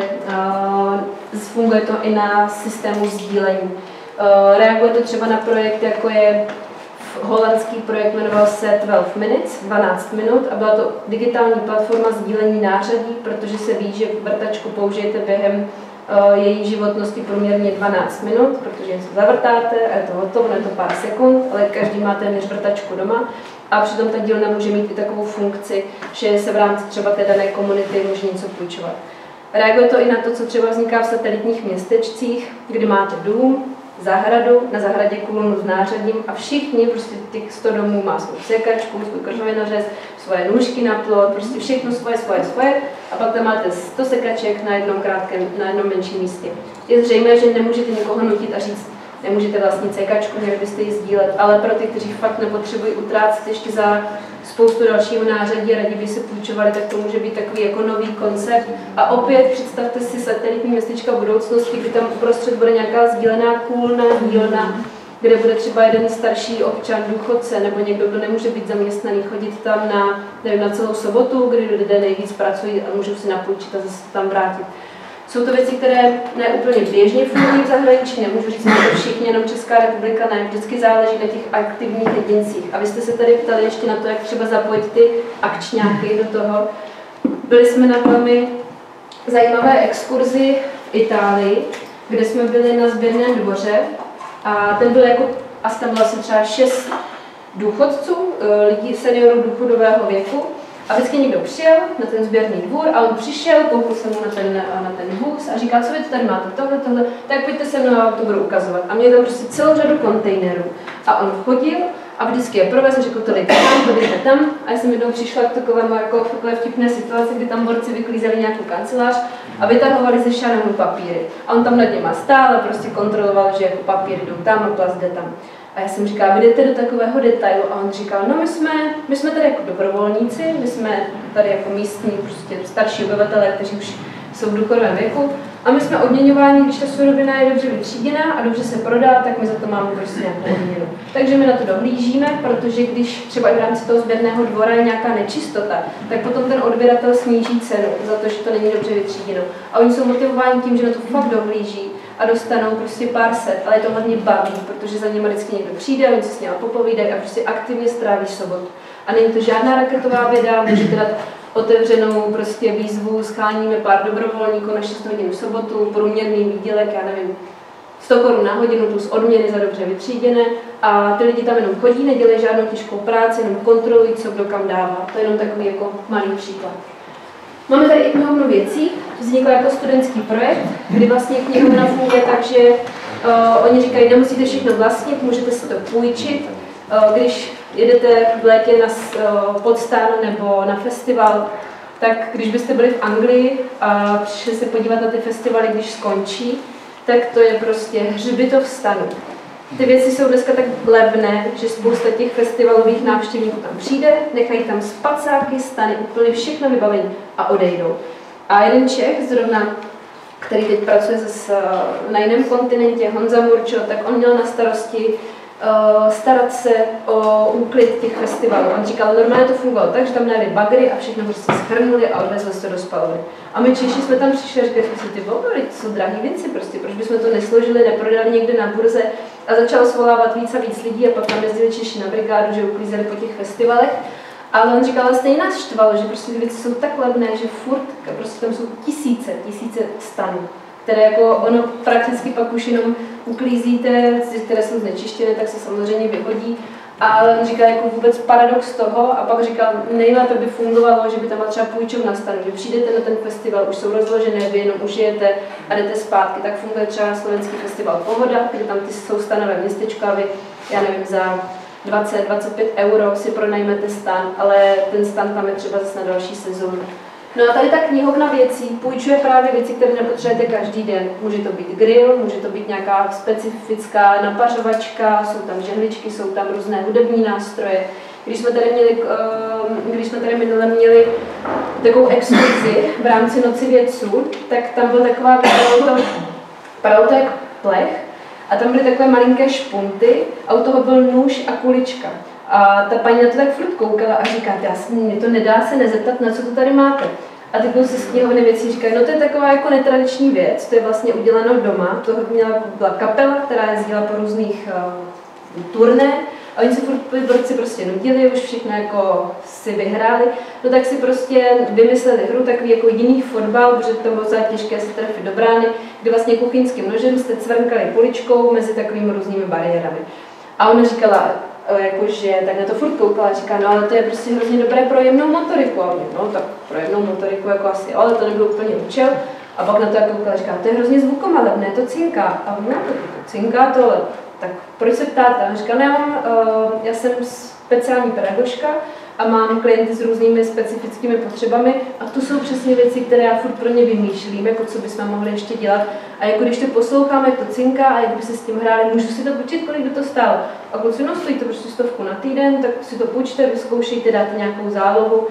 funguje to i na systému sdílení. Reaguje to třeba na projekt, jako je holandský projekt, jmenoval se 12 Minutes, 12 minut, a byla to digitální platforma sdílení nářadí, protože se ví, že vrtačku použijete během její životnosti průměrně 12 minut, protože jen se zavrtáte a je to hotovo, je to pár sekund, ale každý má téměř vrtačku doma. A přitom ta dílna může mít i takovou funkci, že se v rámci třeba té dané komunity může něco půjčovat. Reaguje to i na to, co třeba vzniká v satelitních městečcích, kdy máte dům, zahradu, na zahradě kolonu s nářadím a všichni, prostě těch 100 domů má svou sekačku, svůj kržovinořez, svoje nůžky na plot, prostě všechno svoje a pak tam máte 100 sekaček na jednom menším místě. Je zřejmé, že nemůžete nikoho nutit a říct, nemůžete vlastnit sekačku, měli byste ji sdílet, ale pro ty, kteří fakt nepotřebují utrácet ještě za spoustu dalšího nářadí a rádi by se půjčovali, tak to může být takový jako nový koncept. A opět představte si satelitní městečka budoucnosti, kdy tam uprostřed bude nějaká sdílená kůlna dílna, kde bude třeba jeden starší občan, důchodce nebo někdo, kdo nemůže být zaměstnaný, chodit tam na celou sobotu, kdy lidé nejvíc pracují a můžou si napůjčit a zase tam vrátit. Jsou to věci, které ne úplně běžně fungují v zahraničí, nemůžu říct, že to všichni, jenom Česká republika, ne, vždycky záleží na těch aktivních jedincích. A vy jste se tady ptali ještě na to, jak třeba zapojit ty akčňáky do toho. Byli jsme na velmi zajímavé exkurzi v Itálii, kde jsme byli na sběrném dvoře a ten byl jako, asi tam bylo asi třeba 6 důchodců, lidí seniorů důchodového věku. A vždycky někdo přijel na ten sběrný dvůr a on přišel, koukl se mu na ten vůz a říkal, co vy to tady máte, tohle, tak pojďte se mnou, a to budu ukazovat. A měli tam prostě celou řadu kontejnerů. A on chodil a vždycky je provez a řekl, tolik tam, tolik tam. A já jsem jednou přišla k takové vtipné situaci, kdy tam borci vyklízeli nějakou kancelář a vytahovali ze šanonu papíry. A on tam nad něma stál a prostě kontroloval, že jako papíry jdou tam a plast jde tam. A já jsem říkala, vy jdete do takového detailu a on říkal, no my jsme tady jako dobrovolníci, my jsme tady jako místní, prostě starší obyvatelé, kteří už jsou v důchodovém věku a my jsme odměňováni, když ta surovina je dobře vytříděná a dobře se prodá, tak my za to máme prostě nějakou odměnu. Takže my na to dohlížíme, protože když třeba i v rámci toho sběrného dvora je nějaká nečistota, tak potom ten odběratel sníží cenu za to, že to není dobře vytříděno. A oni jsou motivováni tím, že na to fakt dohlíží a dostanou prostě pár set, ale je to hlavně baví, protože za nimi vždycky někdo přijde, oni se s nimi popovídají a prostě aktivně stráví sobotu. A není to žádná raketová věda, můžete dát otevřenou prostě výzvu, scháníme pár dobrovolníků na 6 hodin v sobotu, průměrný výdělek, já nevím, 100 korun na hodinu plus odměny za dobře vytříděné a ty lidi tam jenom chodí, nedělají žádnou těžkou práci, jenom kontrolují, co kdo kam dává. To je jenom takový jako malý příklad. Máme tady i knihovnu věcí, vznikla jako studentský projekt, kdy vlastně knihovna funguje tak, že oni říkají, nemusíte všechno vlastnit, můžete si to půjčit. Když jedete v létě na Podstan nebo na festival, tak když byste byli v Anglii a přišli se podívat na ty festivaly, když skončí, tak to je prostě hřbitov stanu. Ty věci jsou dneska tak levné, že spousta těch festivalových návštěvníků tam přijde, nechají tam spacáky, stany, úplně všechno vybavení a odejdou. A jeden Čech zrovna, který teď pracuje na jiném kontinentě, Honza Murčo, tak on měl na starosti starat se o úklid těch festivalů. On říkal, normálně to fungovalo tak, že tam najeli bagry a všechno prostě shrnuli a odvezli se do spalovny. A my Češi jsme tam přišli a říkali jsme si, ty bobory, to jsou drahý věci prostě, proč bychom to nesložili, neprodali někde na burze a začal svolávat víc a víc lidí a pak tam jezdili Češi na brigádu, že uklízeli po těch festivalech. Ale on říkal, ale stejně nás štvalo, že prostě ty věci jsou tak levné, že furt prostě tam jsou tisíce stanů, které jako ono prakticky pak už jenom uklízíte, které jsou znečištěné, tak se samozřejmě vyhodí. Ale on říkal jako vůbec paradox toho a pak říkal, nejlépe by fungovalo, že by tam byla třeba půjčovna stanu, že přijdete na ten festival, už jsou rozložené, vy jenom užijete a jdete zpátky. Tak funguje třeba slovenský festival Pohoda, kde tam ty jsou stanové městečka a vy, já nevím, za 20-25 euro si pronajmete stan, ale ten stan tam je třeba zase na další sezónu. No a tady ta knihovna věcí půjčuje právě věci, které nepotřebujete každý den. Může to být grill, může to být nějaká specifická napařovačka, jsou tam žehličky, jsou tam různé hudební nástroje. Když jsme tady minule měli takovou exkurzi v rámci Noci vědců, tak tam byl taková, vypadalo to jak plech, a tam byly takové malinké špunty a u toho byl nůž a kulička. A ta paní na to tak furt koukala a říká, mě to nedá se nezeptat, na co to tady máte. A ty kluci z knihovny věcí říkají, no to je taková jako netradiční věc, to je vlastně uděláno doma, to byla kapela, která jezdila po různých turné a oni se furt prostě nudili, už všechno jako si vyhráli, no tak si prostě vymysleli hru, takový jako jiný fotbal, protože to bylo docela těžké se trefit do brány, kdy vlastně kuchyňským nožem jste cvrnkali kuličkou mezi takovými různými bariérami. A ona říkala, jakože tak na to furt koukala a říká, no ale to je prostě hrozně dobré pro jemnou motoriku. A mě, no tak pro jemnou motoriku jako asi, ale to nebyl úplně účel. A pak na to jako koukala a říká, to je hrozně zvukomalebné, to cinká. A ona to cinká tohle. Tak proč se ptáte? A říká, já jsem speciální pedagožka a mám klienty s různými specifickými potřebami a to jsou přesně věci, které já furt pro ně vymýšlím, jako co bychom mohli ještě dělat. A jako když to poslouchám, jak to cinká a jak by se s tím hráli, můžu si to počít, kolik by to stálo. A kluci, no stojí to prostě 100 na týden, tak si to půjčte, vyzkoušejte, dáte nějakou zálohu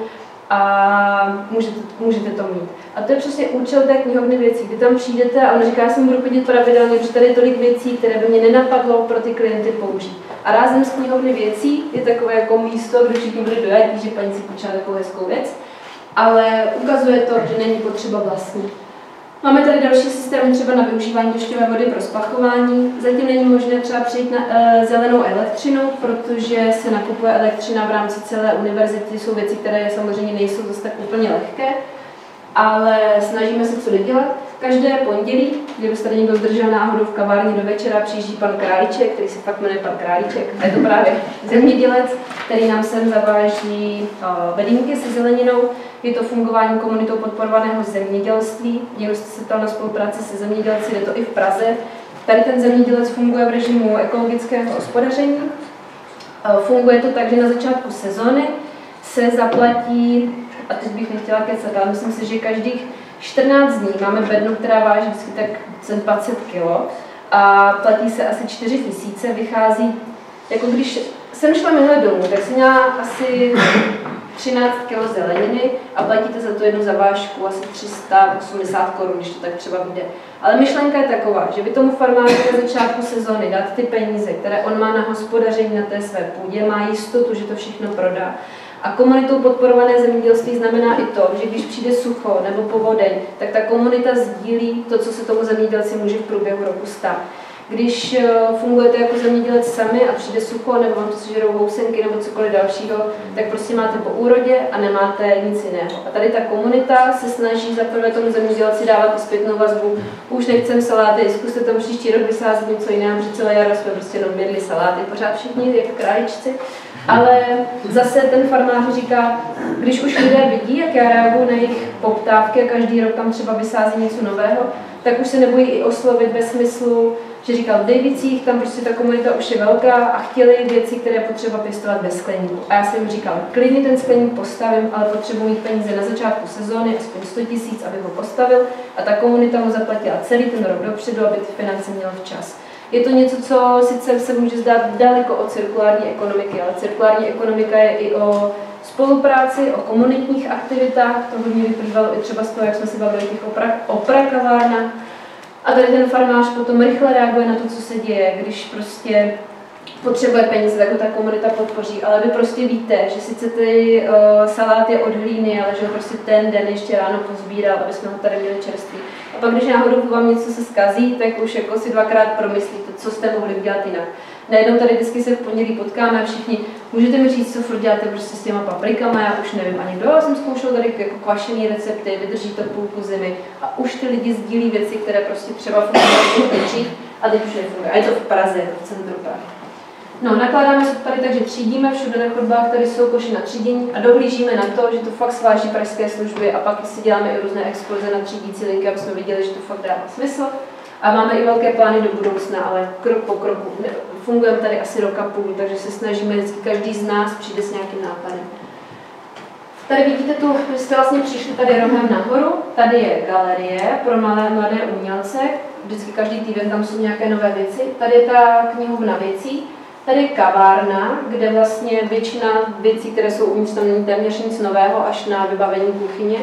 a můžete to mít. A to je přesně účel té knihovny věcí, kdy tam přijdete a on říká, já jsem budu chodit pravidelně, protože tady je tolik věcí, které by mě nenapadlo pro ty klienty použít. A rázem z knihovny věcí je takové jako místo, kde všichni byli dojatí, že paní si půjčila takovou hezkou věc, ale ukazuje to, že není potřeba vlastní. Máme tady další systém třeba na využívání dešťové vody pro splachování. Zatím není možné třeba přijít na zelenou elektřinu, protože se nakupuje elektřina v rámci celé univerzity. Jsou věci, které samozřejmě nejsou zase tak úplně lehké, ale snažíme se co dělat. Každé pondělí, kdyby se tady někdo zdržel náhodou v kavárně do večera, přijíždí pan Králíček, který se fakt jmenuje pan Králíček. A je to právě zemědělec, který nám sem zaváží bedínky se zeleninou. Je to fungování komunitou podporovaného zemědělství. Někdo jste se ptal na spolupráci se zemědělci, je to i v Praze. Tady ten zemědělec funguje v režimu ekologického hospodaření. Funguje to tak, že na začátku sezóny se zaplatí, a teď bych nechtěla kecat, ale myslím si, že každých 14 dní máme bednu, která váží vždycky tak 20 kg a platí se asi 4 000, vychází, jako když jsem šla minule domů, tak jsem měla asi 13 kg zeleniny a platíte za to jednu zavážku asi 380 Kč, když to tak třeba vyjde. Ale myšlenka je taková, že vy tomu farmáři na začátku sezóny dát ty peníze, které on má na hospodaření na té své půdě, má jistotu, že to všechno prodá. A komunitou podporované zemědělství znamená i to, že když přijde sucho nebo povodeň, tak ta komunita sdílí to, co se tomu zemědělci může v průběhu roku stát. Když fungujete jako zemědělec sami a přijde sucho, nebo vám to sežerou housenky nebo cokoliv dalšího, tak prostě máte po úrodě a nemáte nic jiného. A tady ta komunita se snaží zaprvé tomu zemědělci dávat zpětnou vazbu. Už nechcem saláty, zkuste tam příští rok vysázet něco jiného, protože celé jaro jsme prostě jenom jedli saláty, pořád všichni, jak králíčci. Ale zase ten farmář říká, když už lidé vidí, jak já reaguju na jejich poptávky a každý rok tam třeba vysází něco nového, tak už se nebojí i oslovit ve smyslu, že říkal, v Dejvicích tam prostě ta komunita už je velká a chtěli věci, které potřeba pěstovat bez skleníku. A já jsem jim říkal, klidně ten skleník postavím, ale potřebuji mít peníze na začátku sezóny, aspoň 100 000, abych ho postavil a ta komunita mu zaplatila celý ten rok dopředu, aby ty finance měl včas. Je to něco, co sice se může zdát daleko od cirkulární ekonomiky, ale cirkulární ekonomika je i o spolupráci, o komunitních aktivitách, to hodně vyplývalo i třeba z toho, jak jsme se bavili o těch opravkavárnách. A tady ten farmář potom rychle reaguje na to, co se děje, když prostě potřebuje peníze, tak ho ta komunita podpoří, ale vy prostě víte, že sice ty salát je od hlíny, ale že ho prostě ten den ještě ráno pozbíral, aby jsme ho tady měli čerstvý. A pak, když náhodou vám něco se zkazí, tak už jako si dvakrát promyslíte, co jste mohli udělat jinak. Najednou tady vždycky se v pondělí potkáme a všichni, můžete mi říct, co furt děláte prostě s těma paprikama, já už nevím ani kdo, já jsem zkoušel tady jako kvašený recepty, vydrží to půlku zimy a už ty lidi sdílí věci, které prostě třeba fungují dřív a teď už nefungují. A je to v Praze, je to v centru Prahy. No, nakládáme se tady tak, že třídíme, všude na chodbách tady jsou koše na třídění a dohlížíme na to, že to fakt sváží pražské služby a pak si děláme i různé exkurze na třídící linky, aby jsme viděli, že to fakt dává smysl. A máme i velké plány do budoucna, ale krok po kroku. Fungujeme tady asi rok a půl, takže se snažíme, vždycky každý z nás přijde s nějakým nápadem. Tady vidíte tu, že jste vlastně přišli tady rohem nahoru, tady je galerie pro mladé umělce, vždycky každý týden tam jsou nějaké nové věci, tady je ta knihovna věcí, tady je kavárna, kde vlastně většina věcí, které jsou uvnitř, tam není téměř nic nového, až na vybavení kuchyně,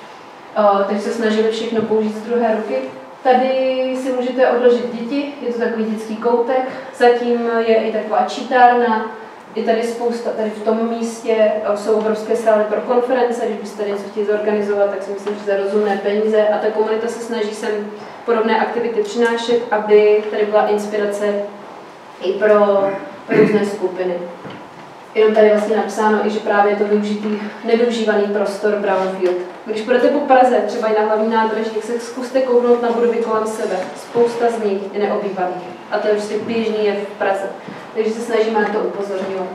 takže se snažili všechno použít z druhé ruky. Tady si můžete odložit děti, je to takový dětský koutek, zatím je i taková čítárna, je tady spousta, tady v tom místě jsou obrovské sály pro konference, když byste něco chtěli zorganizovat, tak si myslím, že za rozumné peníze a ta komunita se snaží sem podobné aktivity přinášet, aby tady byla inspirace i pro různé skupiny. Jenom tady je vlastně napsáno i, že právě je to nevyužívaný prostor Brownfield. Když budete po Praze, třeba i na hlavní nádraží, tak se zkuste kouknout na budovy kolem sebe. Spousta z nich je neobývaných. A to je prostě běžný je v Praze. Takže se snažíme na to upozorňovat.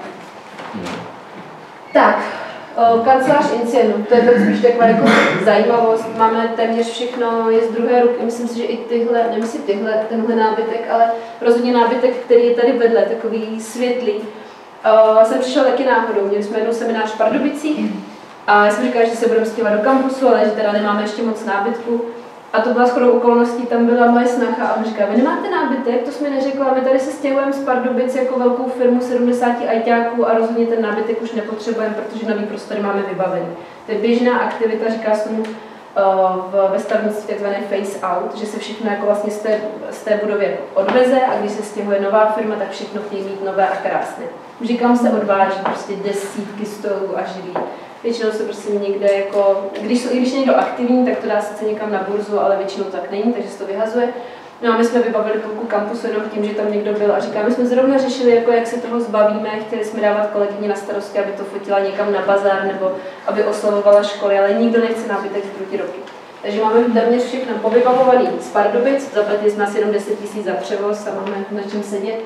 Tak, kancelář Incienu, to je tak spíš taková jako zajímavost. Máme téměř všechno, je z druhé ruky. Myslím si, že i tenhle nábytek, ale rozhodně nábytek, který je tady vedle, takový světlý. Jsem přišla taky náhodou, měli jsme jednou seminář v Pardubicích a já jsem říkala, že se budeme stěhovat do kampusu, ale že teda nemáme ještě moc nábytku. A to byla shodou okolností, tam byla moje snacha a on říká, vy nemáte nábytek, to jsme neřekla, my tady se stěhujeme z Pardubic jako velkou firmu 70 ajťáků a rozhodně ten nábytek už nepotřebujeme, protože nový prostory máme vybavený. To je běžná aktivita, říká se tomu ve stavnictví takzvané face out, že se všechno jako vlastně z té budovy jako odveze a když se stěhuje nová firma, tak všechno chtějí mít nové a krásné. Říkám, se odváží prostě desítky stolů a židlí. Většinou se prostě někde jako, když je někdo aktivní, tak to dá sice někam na burzu, ale většinou tak není, takže se to vyhazuje. No a my jsme vybavili půlku kampusu jenom tím, že tam někdo byl a říká, my jsme zrovna řešili, jako jak se toho zbavíme, chtěli jsme dávat kolegyni na starosti, aby to fotila někam na bazár nebo aby oslavovala školy, ale nikdo nechce nábytek z Prutirovky. Takže máme téměř všechno povybavovaný z Pardubic, zaplatili jsme asi jenom 10 000 za převoz a máme na čem sedět.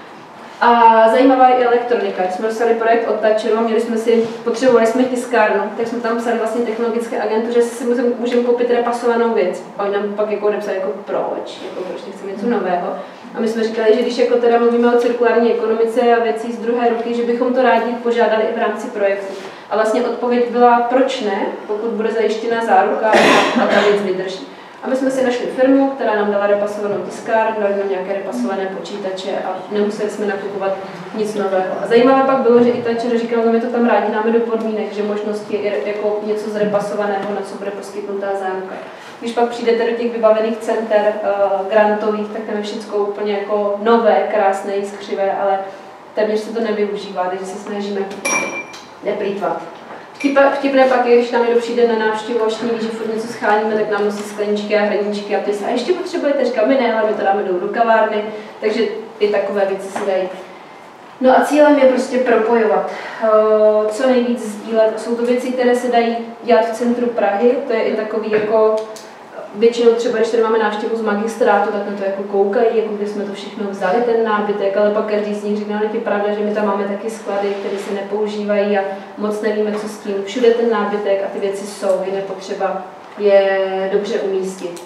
A zajímavá je i elektronika. Když jsme dostali projekt od Thatcheru a potřebovali jsme tiskárnu, tak jsme tam psali vlastně technologické agentuře, že si můžeme koupit repasovanou věc. A oni nám pak jako napsali, jako proč nechceme něco nového. A my jsme říkali, že když jako teda mluvíme o cirkulární ekonomice a věcí z druhé ruky, že bychom to rádi požádali i v rámci projektu. A vlastně odpověď byla, proč ne, pokud bude zajištěna záruka a ta věc vydrží. A my jsme si našli firmu, která nám dala repasovanou tiskárnu, dali nám nějaké repasované počítače a nemuseli jsme nakupovat nic nového. A zajímavé pak bylo, že i Thatcher říkal, že my to tam rádi dáme do podmínek, že možnosti je jako něco zrepasovaného, na co bude poskytnutá záruka. Když pak přijdete do těch vybavených center grantových, tak tam je všechno úplně jako nové, krásné, jiskřivé, ale téměř se to nevyužívá, takže se snažíme neplýtvat. V Vtipné pak je, když tam někdo přijde na návštěvu a všichni ví, že furt něco scháníme, tak nám nosí skleničky a hrníčky a ty se a ještě potřebujete, říkám, my ne, ale my to dáme do kavárny, takže i takové věci se dají. No a cílem je prostě propojovat, co nejvíc sdílet. Jsou to věci, které se dají dělat v centru Prahy, to je i takový jako většinou třeba, když tady máme návštěvu z magistrátu, tak na to jako koukají, jako kde jsme to všechno vzali, ten nábytek, ale pak každý z nich říká, no je pravda, že my tam máme taky sklady, které se nepoužívají a moc nevíme, co s tím. Všude ten nábytek a ty věci jsou, je nepotřeba je dobře umístit.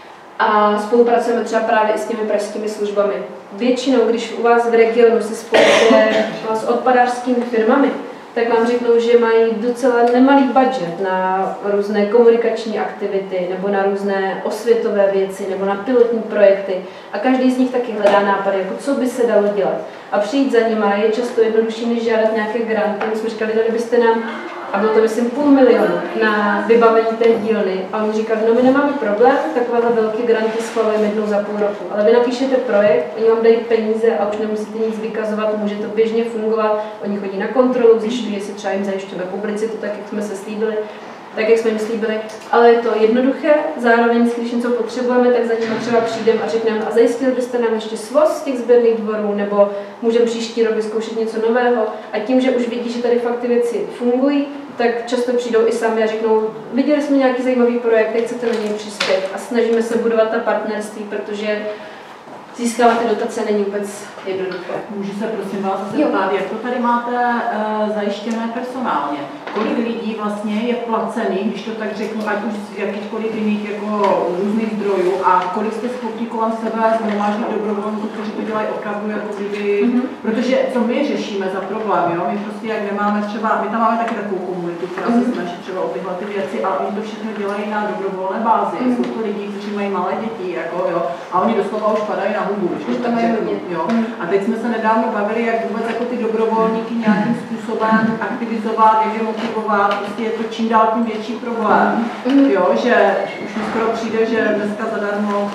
A spolupracujeme třeba právě i s těmi pražskými službami. Většinou, když u vás v regionu se spojíte s odpadářskými firmami, tak vám řeknou, že mají docela nemalý budget na různé komunikační aktivity, nebo na různé osvětové věci, nebo na pilotní projekty. A každý z nich taky hledá nápady, jako co by se dalo dělat. A přijít za nima je často jednodušší, než žádat nějaké granty. My jsme říkali, dali byste nám, a bylo to myslím 500 000 na vybavení té dílny. A oni říkali, no my nemáme problém, takovéhle velké granty schvalujeme jednou za půl roku. Ale vy napíšete projekt, oni vám dají peníze a už nemusíte nic vykazovat, může to běžně fungovat. Oni chodí na kontrolu, zjišťují, jestli třeba jim zajišťujeme publicitu, tak jak jsme se slíbili. Tak, jak jsme jim slíbili, ale je to jednoduché, zároveň, když něco potřebujeme, tak za nimi třeba přijdeme a řekneme, a zajistili byste nám ještě svoz z těch sběrných dvorů, nebo můžeme příští rok vyzkoušet něco nového. A tím, že už vidí, že tady fakt ty věci fungují, tak často přijdou i sami a řeknou, viděli jsme nějaký zajímavý projekt, jak chcete na něj přispět. A snažíme se budovat ta partnerství, protože získávat ty dotace není vůbec jednoduché. Můžu se prosím vás zeptat, jak to tady máte zajištěné personálně? Kolik lidí vlastně je placený, když to tak řeknu, ať už z jakýchkoliv jiných jako různých zdrojů, a kolik jste schopni kolem sebe zhromáždit dobrovolníků, kteří to dělají opravdu jako kdyby, protože co my řešíme za problém, jo? My prostě jak nemáme třeba, my tam máme taky takovou komunitu, která se snaží třeba o tyhle ty věci, ale oni to všechno dělají na dobrovolné bázi. Jsou to lidi, kteří mají malé děti, jako, jo? A oni doslova už padají na hubu, když to tak řeknu, jo? A teď jsme se nedávno bavili, jak vůbec jako ty dobrovolníky nějakým způsobem aktivizovat, jak je motivovat, prostě je to čím dál tím větší problém, jo, že už mi skoro přijde, že dneska zadarmo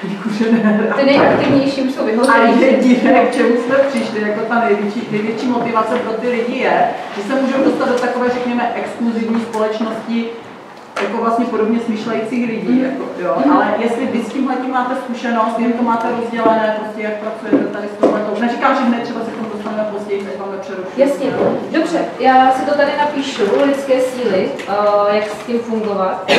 že ne. Ty nejaktivnější už jsou vyhozený. A jediné, k čemu jsme přišli, jako ta největší motivace pro ty lidi je, že se můžou dostat do takové, řekněme, exkluzivní společnosti, jako vlastně podobně smýšlejících lidí, jako, jo. Ale jestli vy s tímhletím máte zkušenost, jak to máte rozdělené, prostě jak pracujete tady s tohletou. Neříkám, že hned třeba se k tomu dostaneme později, tak vám nepřerušuji. Jasně, dobře, já si to tady napíšu, lidské síly, jak s tím fungovat.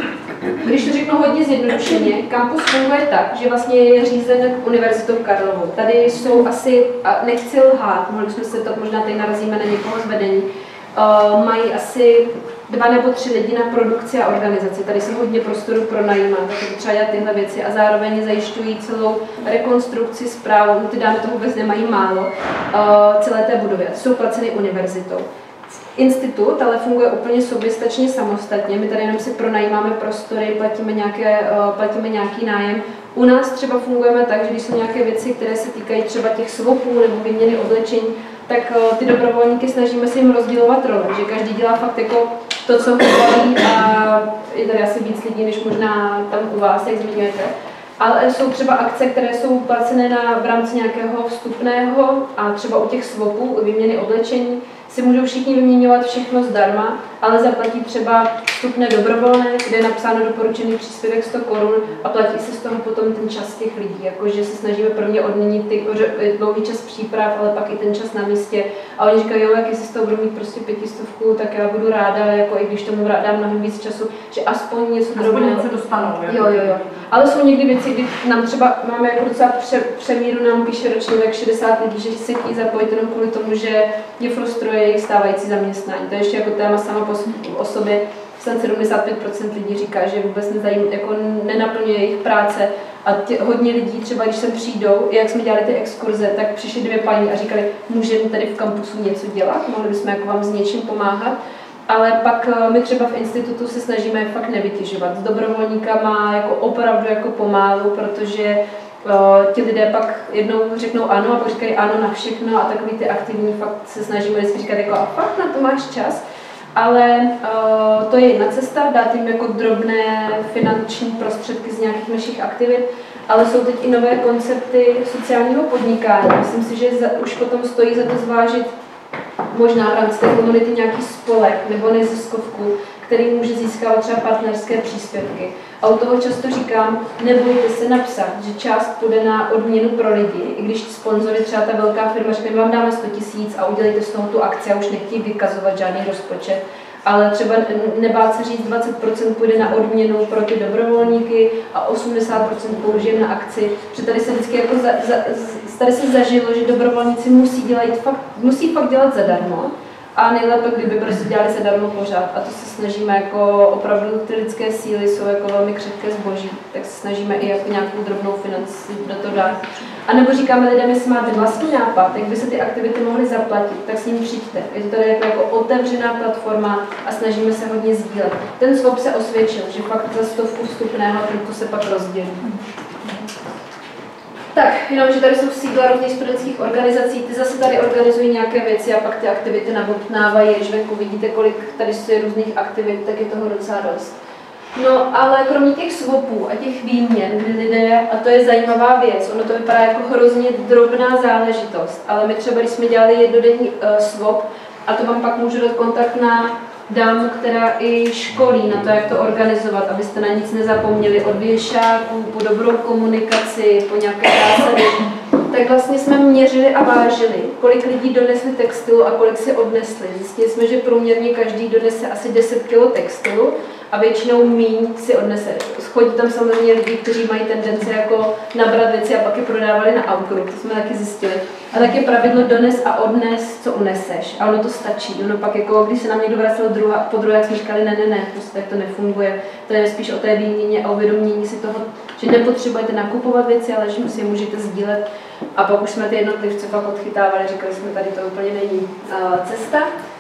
Když to řeknu hodně zjednodušeně, kampus funguje tak, že vlastně je řízen Univerzitou Karlovou. Tady jsou asi, a nechci lhát, mohli jsme se to, možná tady narazíme na někoho z vedení, mají asi 2 nebo 3 lidi na produkci a organizaci. Tady se hodně prostoru pronajímá, takže třeba dělat tyhle věci a zároveň zajišťují celou rekonstrukci, správu, ty dámy toho vůbec nemají málo, celé té budovy. Jsou placeny univerzitou. Institut ale funguje úplně soběstačně samostatně, my tady jenom si pronajímáme prostory, platíme nějaký nájem. U nás třeba fungujeme tak, že když jsou nějaké věci, které se týkají třeba těch swapů nebo výměny oblečení, tak ty dobrovolníky snažíme se jim rozdělovat role, že každý dělá fakt jako to, co ho baví, a je tady asi víc lidí, než možná tam u vás, jak zmiňujete. Ale jsou třeba akce, které jsou placené v rámci nějakého vstupného a třeba u těch swapů, u výměny oblečení, si můžou všichni vyměňovat všechno zdarma, ale zaplatí třeba vstupné dobrovolné, kde je napsáno doporučený příspěvek 100 Kč a platí se z toho potom ten čas těch lidí. Jakože se snažíme pro mě odměnit dlouhý čas příprav, ale pak i ten čas na místě. A oni říkají, jo, jak jestli z toho budu mít prostě 500, tak já budu ráda, jako i když tomu dám mnohem víc času, že aspoň něco drobného. se dostanou. Jo. Ale jsou někdy věci, kdy nám třeba máme jako docela přemíru, nám píše ročně tak 60 lidí, že se chtějí zapojit jenom kvůli tomu, že je frustruje jejich stávající zaměstnání. To je ještě jako téma sama o sobě. 75% lidí říká, že vůbec jako nenaplňuje jejich práce a hodně lidí třeba, když sem přijdou, jak jsme dělali ty exkurze, tak přišly 2 paní a říkali, můžeme tady v kampusu něco dělat, mohli bychom jako vám s něčím pomáhat. Ale pak my třeba v institutu se snažíme fakt nevytěžovat. S dobrovolníkama jako opravdu jako pomálu, protože ti lidé pak jednou řeknou ano a pak říkají ano na všechno a takový ty aktivní fakt se snažíme vždycky říkat jako a fakt na to máš čas. Ale to je jedna cesta, dát jim jako drobné finanční prostředky z nějakých našich aktivit, ale jsou teď i nové koncepty sociálního podnikání. Myslím si, že už potom stojí za to zvážit, možná v rámci té komunity nějaký spolek nebo neziskovku, který může získávat třeba partnerské příspěvky. A u toho často říkám, nebojte se napsat, že část půjde na odměnu pro lidi, i když sponzory, třeba ta velká firma řekne, my vám dáme 100 000 a udělejte z toho tu akci a už nechtějí vykazovat žádný rozpočet. Ale třeba nebát se říct, 20% půjde na odměnu pro ty dobrovolníky a 80% použijeme na akci. Protože tady se vždycky jako tady se zažilo, že dobrovolníci musí fakt dělat zadarmo. A nejlépe, kdyby prostě dělali zadarmo pořád. A to se snažíme jako opravdu, ty lidské síly jsou jako velmi křehké zboží, tak se snažíme i jako nějakou drobnou financi do toho dát. A nebo říkáme lidem, jestli máte vlastní nápad, jak by se ty aktivity mohly zaplatit, tak s ním přijďte. Je to tady jako otevřená platforma a snažíme se hodně sdílet. Ten swap se osvědčil, že fakt za 100 vstupného to se pak rozdělí. Tak, jenom, že tady jsou sídla různých studentských organizací, ty zase tady organizují nějaké věci a pak ty aktivity nabobtnávají, když venku vidíte, kolik tady je různých aktivit, tak je toho docela dost. No, ale kromě těch swapů a těch výměn, kdy lidé, a to je zajímavá věc, ono to vypadá jako hrozně drobná záležitost, ale my třeba, když jsme dělali jednodenní swap, a to vám pak můžu dát kontakt na dámu, která i školí na to, jak to organizovat, abyste na nic nezapomněli, od věšáků, po dobrou komunikaci, po nějaké zásady. Tak vlastně jsme měřili a vážili, kolik lidí donesli textilu a kolik si odnesli. Zjistili jsme, že průměrně každý donese asi 10 kg textilu a většinou míň si odnese. Chodí tam samozřejmě lidi, kteří mají tendence jako nabrat věci a pak je prodávali na outgroup, to jsme taky zjistili. A tak je pravidlo dones a odnes, co uneseš. A ono to stačí. Ono pak jako, když se nám někdo vracel po druhé, jak jsme říkali, ne, prostě tak to nefunguje. To je spíš o té výměně a uvědomění si toho, že nepotřebujete nakupovat věci, ale že si je můžete sdílet. A pak už jsme ty jednotlivce pak odchytávali, říkali jsme, tady to úplně není cesta.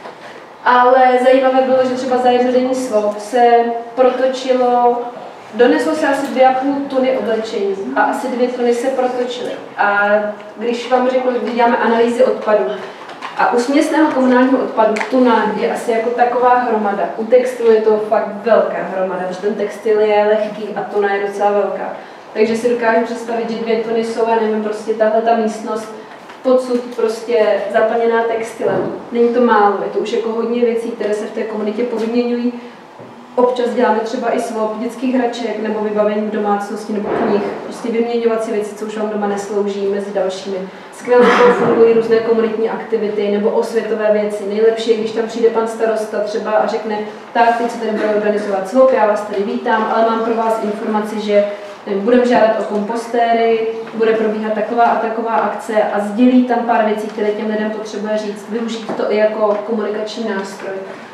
Ale zajímavé bylo, že třeba za jednodenní swap se protočilo, doneslo se asi 2,5 tuny oblečení a asi 2 tuny se protočily. A když vám řeknu, že děláme analýzy odpadu, a u směsného komunálního odpadu tuna je asi jako taková hromada. U textilu je to fakt velká hromada, protože ten textil je lehký a tuna je docela velká. Takže si dokážu představit, že 2 tuny jsou, já nevím, prostě tahle ta místnost podsud prostě zaplněná textilem. Není to málo, je to už jako hodně věcí, které se v té komunitě povyměňují. Občas děláme třeba i swap dětských hraček nebo vybavení v domácnosti nebo knih. Prostě vyměňovat si věci, co už vám doma neslouží, mezi dalšími. Skvěle fungují různé komunitní aktivity nebo osvětové věci. Nejlepší je, když tam přijde pan starosta třeba a řekne, tak teď se tady bude organizovat swap, já vás tady vítám, ale mám pro vás informaci, že budeme žádat o kompostéry, bude probíhat taková a taková akce a sdělí tam pár věcí, které těm lidem potřebuje říct. Využít to i jako komunikační nástroj.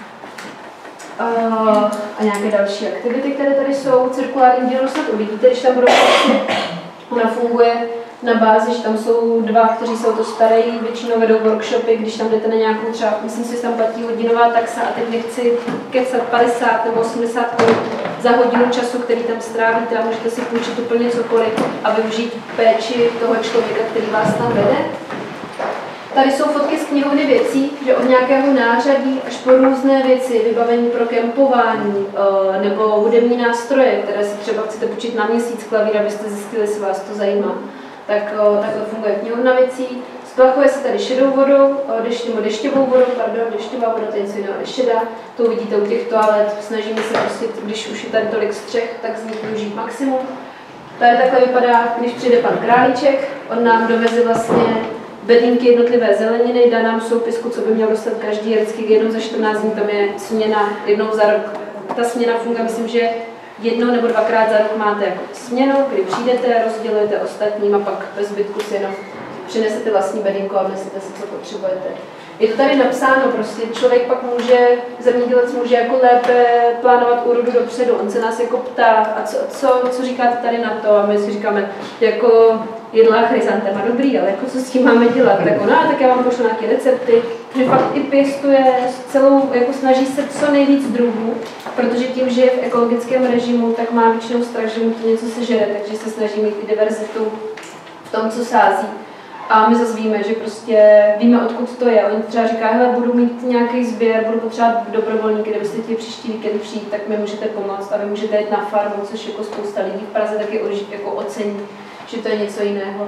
A nějaké další aktivity, které tady jsou. Cirkulární dílnu snad uvidíte, když tam budou vlastně. Ona funguje na bázi, že tam jsou 2, kteří jsou to starají, většinou vedou workshopy, když tam jdete na nějakou třeba, myslím si, že tam platí hodinová taxa a teď nechci kecat 50 nebo 80 korun za hodinu času, který tam strávíte a můžete si půjčit úplně cokoliv a využít péči toho člověka, který vás tam vede. Tady jsou fotky z knihovny věcí, že od nějakého nářadí až po různé věci, vybavení pro kempování nebo hudební nástroje, které si třeba chcete půjčit na měsíc klavír, abyste zjistili, jestli vás to zajímá. Takhle funguje knihovna věcí. Splachuje se tady šedou vodou, dešťovou vodou, dešťová voda, to je něco jiného než šedá. To uvidíte u těch toalet, snažíme se prostě, když už je tady tolik střech, tak z nich využít maximum. Tady takhle vypadá, když přijde pan Králíček, on nám doveze vlastně bedínky jednotlivé zeleniny, dá nám soupisku, co by měl dostat každý, vždycky jednou za 14 dní, tam je směna jednou za rok. Ta směna funguje, myslím, že 1 nebo 2krát za rok máte jako směnu, kdy přijdete, rozdělujete ostatním a pak ve zbytku si jenom přinesete vlastní bedínku a odnesete si, co potřebujete. Je to tady napsáno, prostě člověk pak může, zemědělec může jako lépe plánovat úrodu dopředu, on se nás jako ptá, a co říkáte tady na to, a my si říkáme, jako jedlá chryzantema, dobrý, ale jako co s tím máme dělat, tak ona, tak já vám pošlu nějaké recepty, že fakt i pěstuje celou, jako snaží se co nejvíc druhů, protože tím, že je v ekologickém režimu, tak má většinou strach, že mu to něco sežere, takže se snaží mít i diverzitu v tom, co sází. A my zase víme, že prostě víme, odkud to je. Oni třeba říká, hele, budu mít nějaký sběr, budu potřebovat dobrovolníky, kdybyste chtěli příští víkend přijít, tak mi můžete pomoct a vy můžete jít na farmu, což jako spousta lidí v Praze taky jako ocení, že to je něco jiného.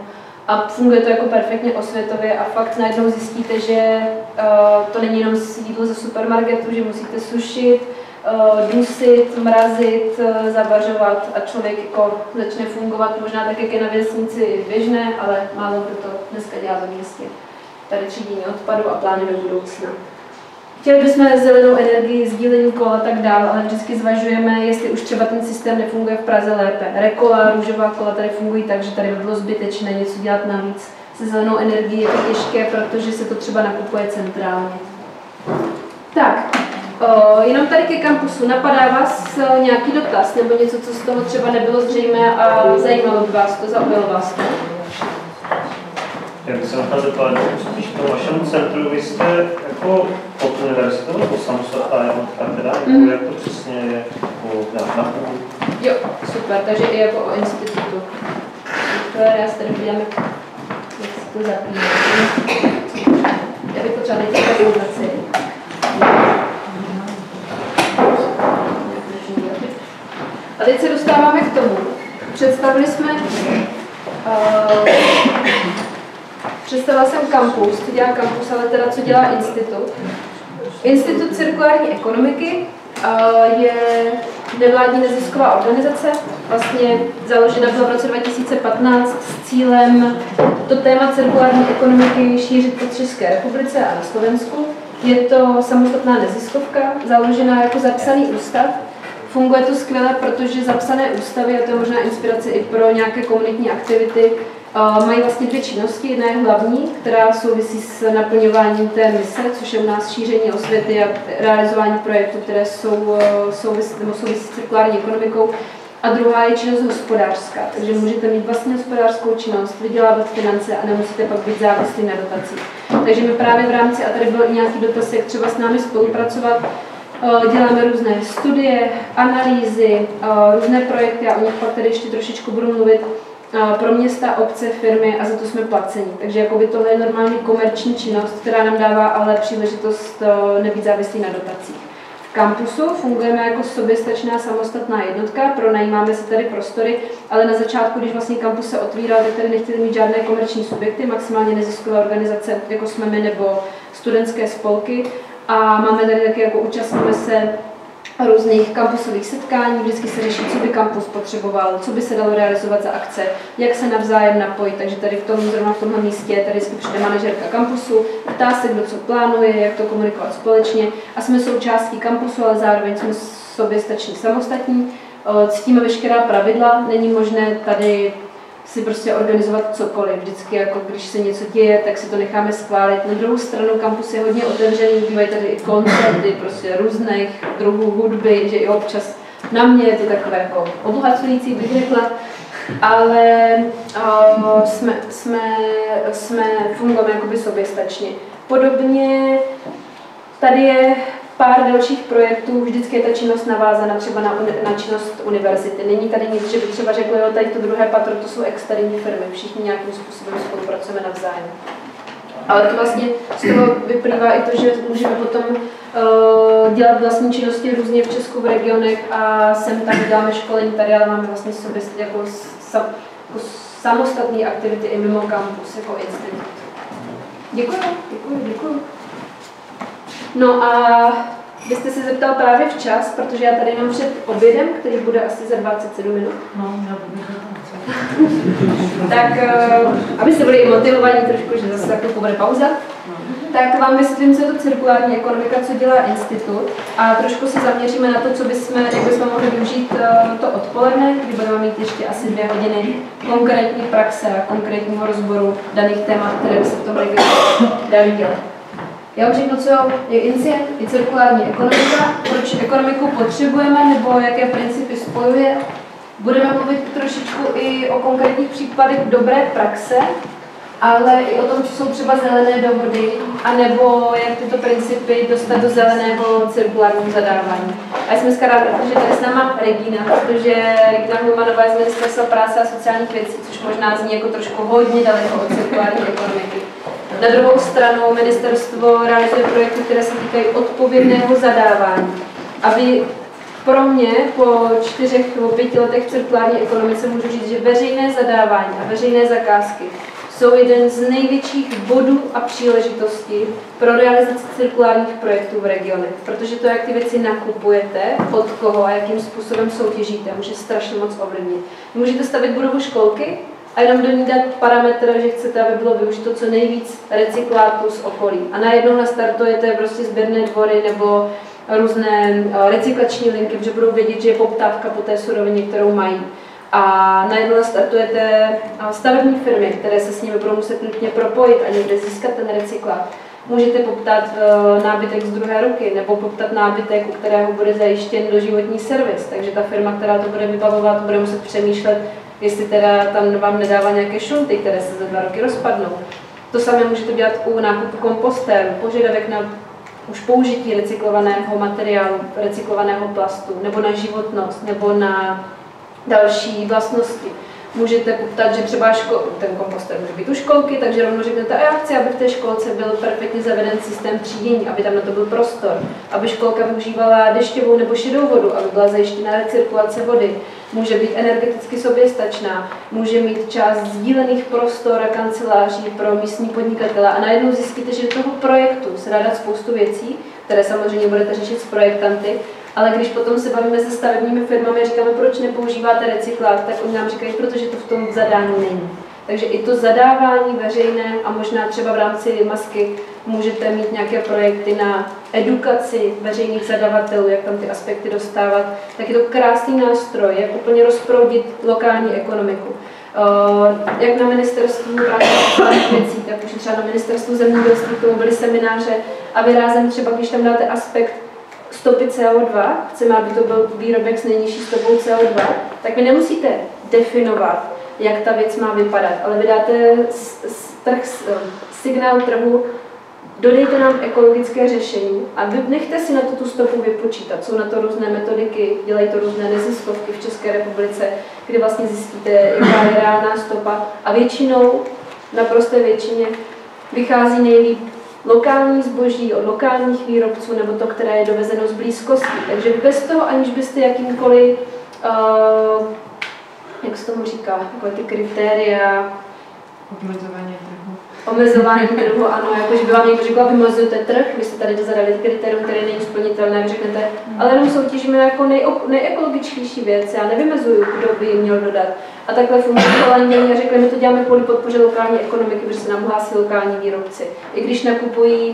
A funguje to jako perfektně osvětově a fakt najednou zjistíte, že to není jenom jídlo ze supermarketu, že musíte sušit, dusit, mrazit, zavařovat a člověk jako začne fungovat možná tak, jak je na vesnici běžné, ale málo kdo to dneska dělá ve městě. Tady třídění odpadu a plány do budoucna. Chtěli bychom zelenou energii, sdílení kol a tak dále, ale vždycky zvažujeme, jestli už třeba ten systém nefunguje v Praze lépe. Rekola, růžová kola tady fungují tak, že tady by bylo zbytečné něco dělat navíc. Se zelenou energií je to těžké, protože se to třeba nakupuje centrálně. Tak, jenom tady ke kampusu. Napadá vás nějaký dotaz nebo něco, co z toho třeba nebylo zřejmé a zajímalo by vás to, zaujalo vás to? Já bych se na to zeptal, spíš v tom vašem centru, vy jste jako pod univerzitou nebo samostatná jednotka teda, nebo jak to přesně je na půl? Jo, super, takže i jako o institutu. Super, já se tady podívám, jak se to zapíná. Já bych potřeba najít prezentaci. A teď se dostáváme k tomu. Představili jsme představila jsem kampus, co dělá kampus, ale teda co dělá institut. Institut cirkulární ekonomiky je nevládní nezisková organizace, vlastně založena byla v roce 2015 s cílem to téma cirkulární ekonomiky šířit po České republice a na Slovensku. Je to samostatná neziskovka, založená jako zapsaný ústav. Funguje to skvěle, protože zapsané ústavy, a to je možná inspirace i pro nějaké komunitní aktivity, mají vlastně dvě činnosti. Jedna je hlavní, která souvisí s naplňováním té mise, což je u nás šíření osvěty a realizování projektů, které souvisí s cirkulární ekonomikou. A druhá je činnost hospodářská, takže můžete mít vlastně hospodářskou činnost, vydělávat finance a nemusíte pak být závislí na dotacích. Takže my právě v rámci, a tady byl i nějaký dotaz, jak třeba s námi spolupracovat, děláme různé studie, analýzy, různé projekty, já o nich pak tady ještě trošičku budu mluvit, pro města, obce, firmy a za to jsme placeni. Takže jakoby tohle je normální komerční činnost, která nám dává ale příležitost nebýt závislí na dotacích. V kampusu fungujeme jako soběstačná samostatná jednotka, pronajímáme si tady prostory, ale na začátku, když vlastně kampus se otvíral, tak tady nechtěli mít žádné komerční subjekty, maximálně neziskové organizace, jako jsme my, nebo studentské spolky. A máme tady taky, jako účastníme se různých kampusových setkání, vždycky se řeší, co by kampus potřeboval, co by se dalo realizovat za akce, jak se navzájem napojit, takže tady zrovna v tomhle místě tady vždycky přijde manažerka kampusu, ptá se, kdo co plánuje, jak to komunikovat společně a jsme součástí kampusu, ale zároveň jsme soběstační samostatní, ctíme veškerá pravidla, není možné tady si prostě organizovat cokoliv. Vždycky, jako když se něco děje, tak si to necháme schválit. Na druhou stranu kampus je hodně otevřený, bývají tady i koncerty, prostě různých druhů hudby, že i občas na mě je to takové jako obohacující, bych řekla, ale fungujeme jakoby soběstačně. Podobně tady je pár dalších projektů, vždycky je ta činnost navázána třeba na činnost univerzity. Není tady nic, že by třeba řekli, jo, tady to druhé patro, to jsou externí firmy, všichni nějakým způsobem spolupracujeme navzájem. Ale to vlastně z toho vyplývá i to, že můžeme potom dělat vlastní činnosti různě v Česku, v regionech a sem tam děláme školení tady, ale máme vlastně sobě jako samostatné aktivity i mimo kampus, jako institut. Děkuji. No a vy jste se zeptal právě včas, protože já tady mám před obědem, který bude asi za 27 minut. No, já budu tak, abyste byli i motivovaní trošku, že zase takto bude pauza, tak vám vysvětlím, co je to cirkulární ekonomika, co dělá institut a trošku se zaměříme na to, jak bychom mohli využít to odpoledne, kdy budeme mít ještě asi 2 hodiny konkrétní praxe a konkrétního rozboru daných témat, které by se v tom regionu daly dělat. Já už řeknu, co je incient, i cirkulární ekonomika, proč ekonomiku potřebujeme nebo jaké principy spojuje. Budeme mluvit trošičku i o konkrétních případech dobré praxe, ale i o tom, co jsou třeba zelené dohody, anebo jak tyto principy dostat do zeleného cirkulárního zadávání. A jsem dneska ráda, že tady s náma Regina, protože Regina Hulmanová je z Ministerstva práce a sociálních věcí, což možná zní jako trošku hodně daleko od cirkulární ekonomiky. Na druhou stranu ministerstvo realizuje projekty, které se týkají odpovědného zadávání. Aby pro mě po 4 nebo 5 letech v cirkulární ekonomice můžu říct, že veřejné zadávání a veřejné zakázky jsou jeden z největších bodů a příležitostí pro realizaci cirkulárních projektů v regionech, protože to, jak ty věci nakupujete, od koho a jakým způsobem soutěžíte, může strašně moc ovlivnit. Můžete stavit budovu školky a jenom do ní dát parametr, že chcete, aby bylo využito co nejvíc recyklátů z okolí. A najednou nastartujete prostě sběrné dvory nebo různé recyklační linky, protože budou vědět, že je poptávka po té surovině, kterou mají. A najednou startujete stavební firmy, které se s nimi budou muset nutně propojit a někde získat ten recyklát. Můžete poptat nábytek z druhé ruky nebo poptat nábytek, u kterého bude zajištěn doživotní servis. Takže ta firma, která to bude vybavovat, bude muset přemýšlet, jestli teda tam vám nedává nějaké šunty, které se za 2 roky rozpadnou. To samé můžete dělat u nákupu kompostéru, požadavek na už použití recyklovaného materiálu, recyklovaného plastu, nebo na životnost, nebo na další vlastnosti. Můžete poptat, že třeba ten komposter může být u školky, takže rovnou řeknete, a já chci, aby v té školce byl perfektně zaveden systém třídění, aby tam na to byl prostor, aby školka využívala dešťovou nebo šedou vodu, aby byla zajištěna recirkulace vody, může být energeticky soběstačná, může mít část sdílených prostor a kanceláří pro místní podnikatele a najednou zjistíte, že do toho projektu se dá dát spoustu věcí, které samozřejmě budete řešit s projektanty, ale když potom se bavíme se stavebními firmami a říkáme, proč nepoužíváte recyklát, tak oni nám říkají, protože to v tom zadání není. Takže i to zadávání veřejné a možná třeba v rámci masky můžete mít nějaké projekty na edukaci veřejných zadavatelů, jak tam ty aspekty dostávat, tak je to krásný nástroj, jak úplně rozproudit lokální ekonomiku. Jak na ministerstvu věcí, tak už třeba na ministerstvu zemědělství k tomu byly semináře a vy rázem třeba, když tam dáte aspekt stopy CO2, chceme, aby to byl výrobek s nejnižší stopou CO2, tak vy nemusíte definovat, jak ta věc má vypadat, ale vy dáte signál trhu, dodejte nám ekologické řešení a vy nechte si na to tu stopu vypočítat. Jsou na to různé metodiky, dělají to různé neziskovky v České republice, kdy vlastně zjistíte, jaká je reálná stopa a většinou, naprosté většině, vychází nejlíp lokální zboží od lokálních výrobců nebo to, které je dovezeno z blízkosti. Takže bez toho, aniž byste jakýmkoliv, jak se tomu říká, takové ty kritéria, omezování trhu, ano, jakože by vám někdo řekl, vymezujete trh, vy jste tady zadali kritérium, které není splnitelné, vy řeknete, ale jenom soutěžíme jako nejekologičtější věc, já nevymezuju, kdo by jim měl dodat. A takhle funguje a řekli, my to děláme kvůli podpoře lokální ekonomiky, protože se nám hlásí lokální výrobci. I když nakupují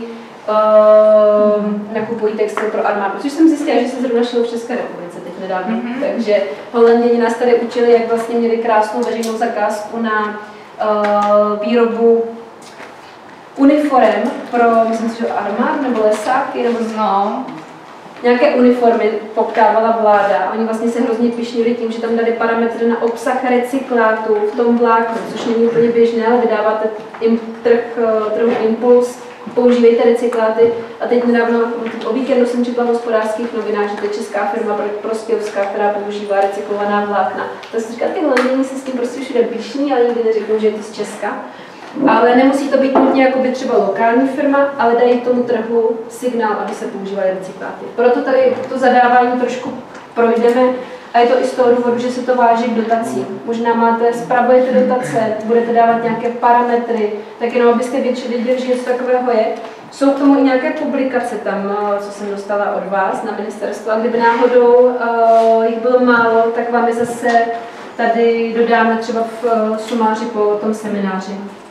textil pro armádu, což jsem zjistila, že se zrovna šlo v České republice teď nedávno. Takže Holanděni nás tady učili, jak vlastně měli krásnou veřejnou zakázku na výrobu uniform pro, myslím si, že armád nebo lesáky, nebo nějaké uniformy poptávala vláda. Oni vlastně se hrozně pyšnili tím, že tam dali parametry na obsah recyklátu v tom vláknu, což není úplně běžné, ale vydáváte trhu impuls, používejte recykláty. A teď nedávno o víkendu jsem četla v Hospodářských novinách, že to je česká firma Prostějovská, která používá recyklovaná vlákna. Tak jsem říkala, ty Holanděni se s tím prostě všude pyšní, ale nikdy neřeknou, že je to z Česka. Ale nemusí to být nutně jakoby třeba lokální firma, ale dají tomu trhu signál, aby se používaly recykláty. Proto tady to zadávání trošku projdeme a je to i z toho důvodu, že se to váží k dotacím. Možná spravujete dotace, budete dávat nějaké parametry, tak jenom abyste věděli, že něco takového je. Jsou k tomu i nějaké publikace tam, co jsem dostala od vás na ministerstvo, a kdyby náhodou jich bylo málo, tak vám je zase tady dodáme třeba v sumáři po tom semináři.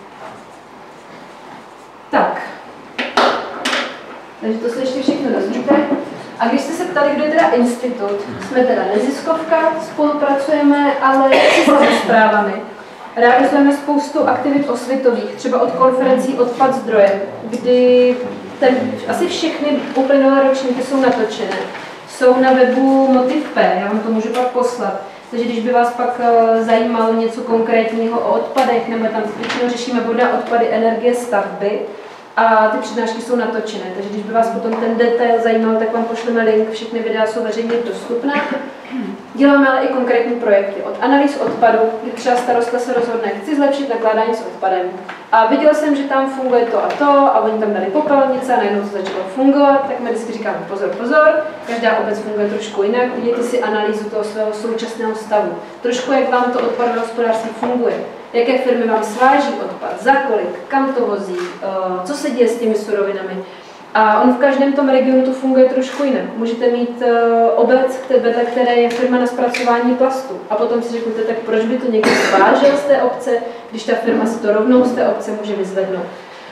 Tak, takže to se ještě všechno dozvíte. A když jste se ptali, kdo je teda institut, jsme teda neziskovka, spolupracujeme, ale s samosprávami. Realizujeme spoustu aktivit osvětových, třeba od konferencí Odpad zdrojem, kdy asi všechny uplynulé ročníky jsou natočené. Jsou na webu Motiv.P, já vám to můžu pak poslat. Takže když by vás pak zajímalo něco konkrétního o odpadech, nebo tam většinou řešíme voda, odpady, energie, stavby, a ty přednášky jsou natočené, takže když by vás potom ten detail zajímal, tak vám pošleme link, všechny videa jsou veřejně dostupné. Děláme ale i konkrétní projekty. Od analýz odpadu, kdy třeba starosta se rozhodne, chci zlepšit nakládání s odpadem. A viděl jsem, že tam funguje to a oni tam dali popelnice a najednou to začalo fungovat, tak my vždycky říkáme pozor, pozor, každá obec funguje trošku jinak, udělejte si analýzu toho svého současného stavu. Trošku jak vám to odpadové hospodářství funguje. jaké firmy vám sváží odpad, za kolik, kam to vozí, co se děje s těmi surovinami. A on v každém tom regionu to funguje trošku jinak. Můžete mít obec, vedle které je firma na zpracování plastu. A potom si řeknete, tak proč by to někdo svážel z té obce, když ta firma si to rovnou z té obce může vyzvednout.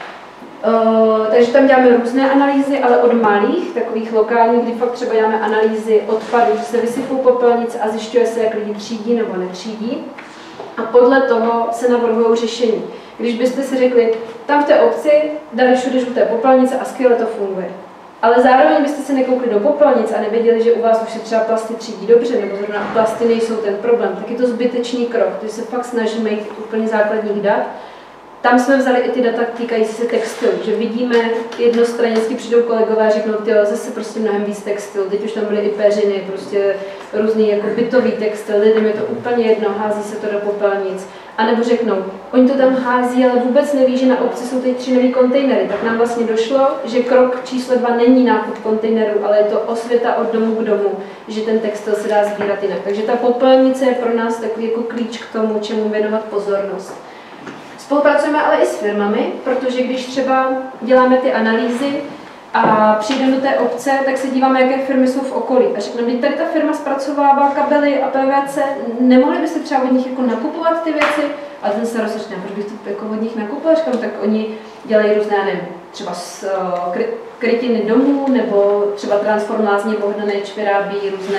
Takže tam děláme různé analýzy, ale od malých, takových lokálních, kdy fakt třeba děláme analýzy odpadů, že se vysypou popelnice a zjišťuje se, jak lidi třídí nebo netřídí. A podle toho se navrhují řešení. Když byste si řekli, tam v té obci dali všude žluté popelnice a skvěle to funguje. Ale zároveň byste se nekoukli do popelnic a nevěděli, že u vás už se třeba plasty třídí dobře, nebo zrovna plasty nejsou ten problém, tak je to zbytečný krok, když se fakt snažíme jít úplně základních dat. Tam jsme vzali i ty data týkající se textilu, že vidíme jednostranně, vždycky přijdou kolegové a řeknou, tyjo, zase prostě mnohem víc textil, teď už tam byly i peřiny, prostě různý jako bytový textil, lidem je to úplně jedno, hází se to do popelnic. A nebo řeknou, oni to tam hází, ale vůbec neví, že na obci jsou tady 3 nový kontejnery. Tak nám vlastně došlo, že krok číslo 2 není nákup kontejnerů, ale je to osvěta od domu k domu, že ten textil se dá sbírat jinak. Takže ta popelnice je pro nás takový jako klíč k tomu, čemu věnovat pozornost. Spolupracujeme ale i s firmami, protože když třeba děláme ty analýzy a přijdeme do té obce, tak se díváme, jaké firmy jsou v okolí. A řekneme, tady ta firma zpracovává kabely a PVC, nemohli byste třeba od nich jako nakupovat ty věci? A ten se rozličně, proč bych to jako od nich nakupoval? Říkám, tak oni dělají různé, nevím, třeba krytiny domů, nebo třeba Transform Lázně Bohdaneč vyrábí různé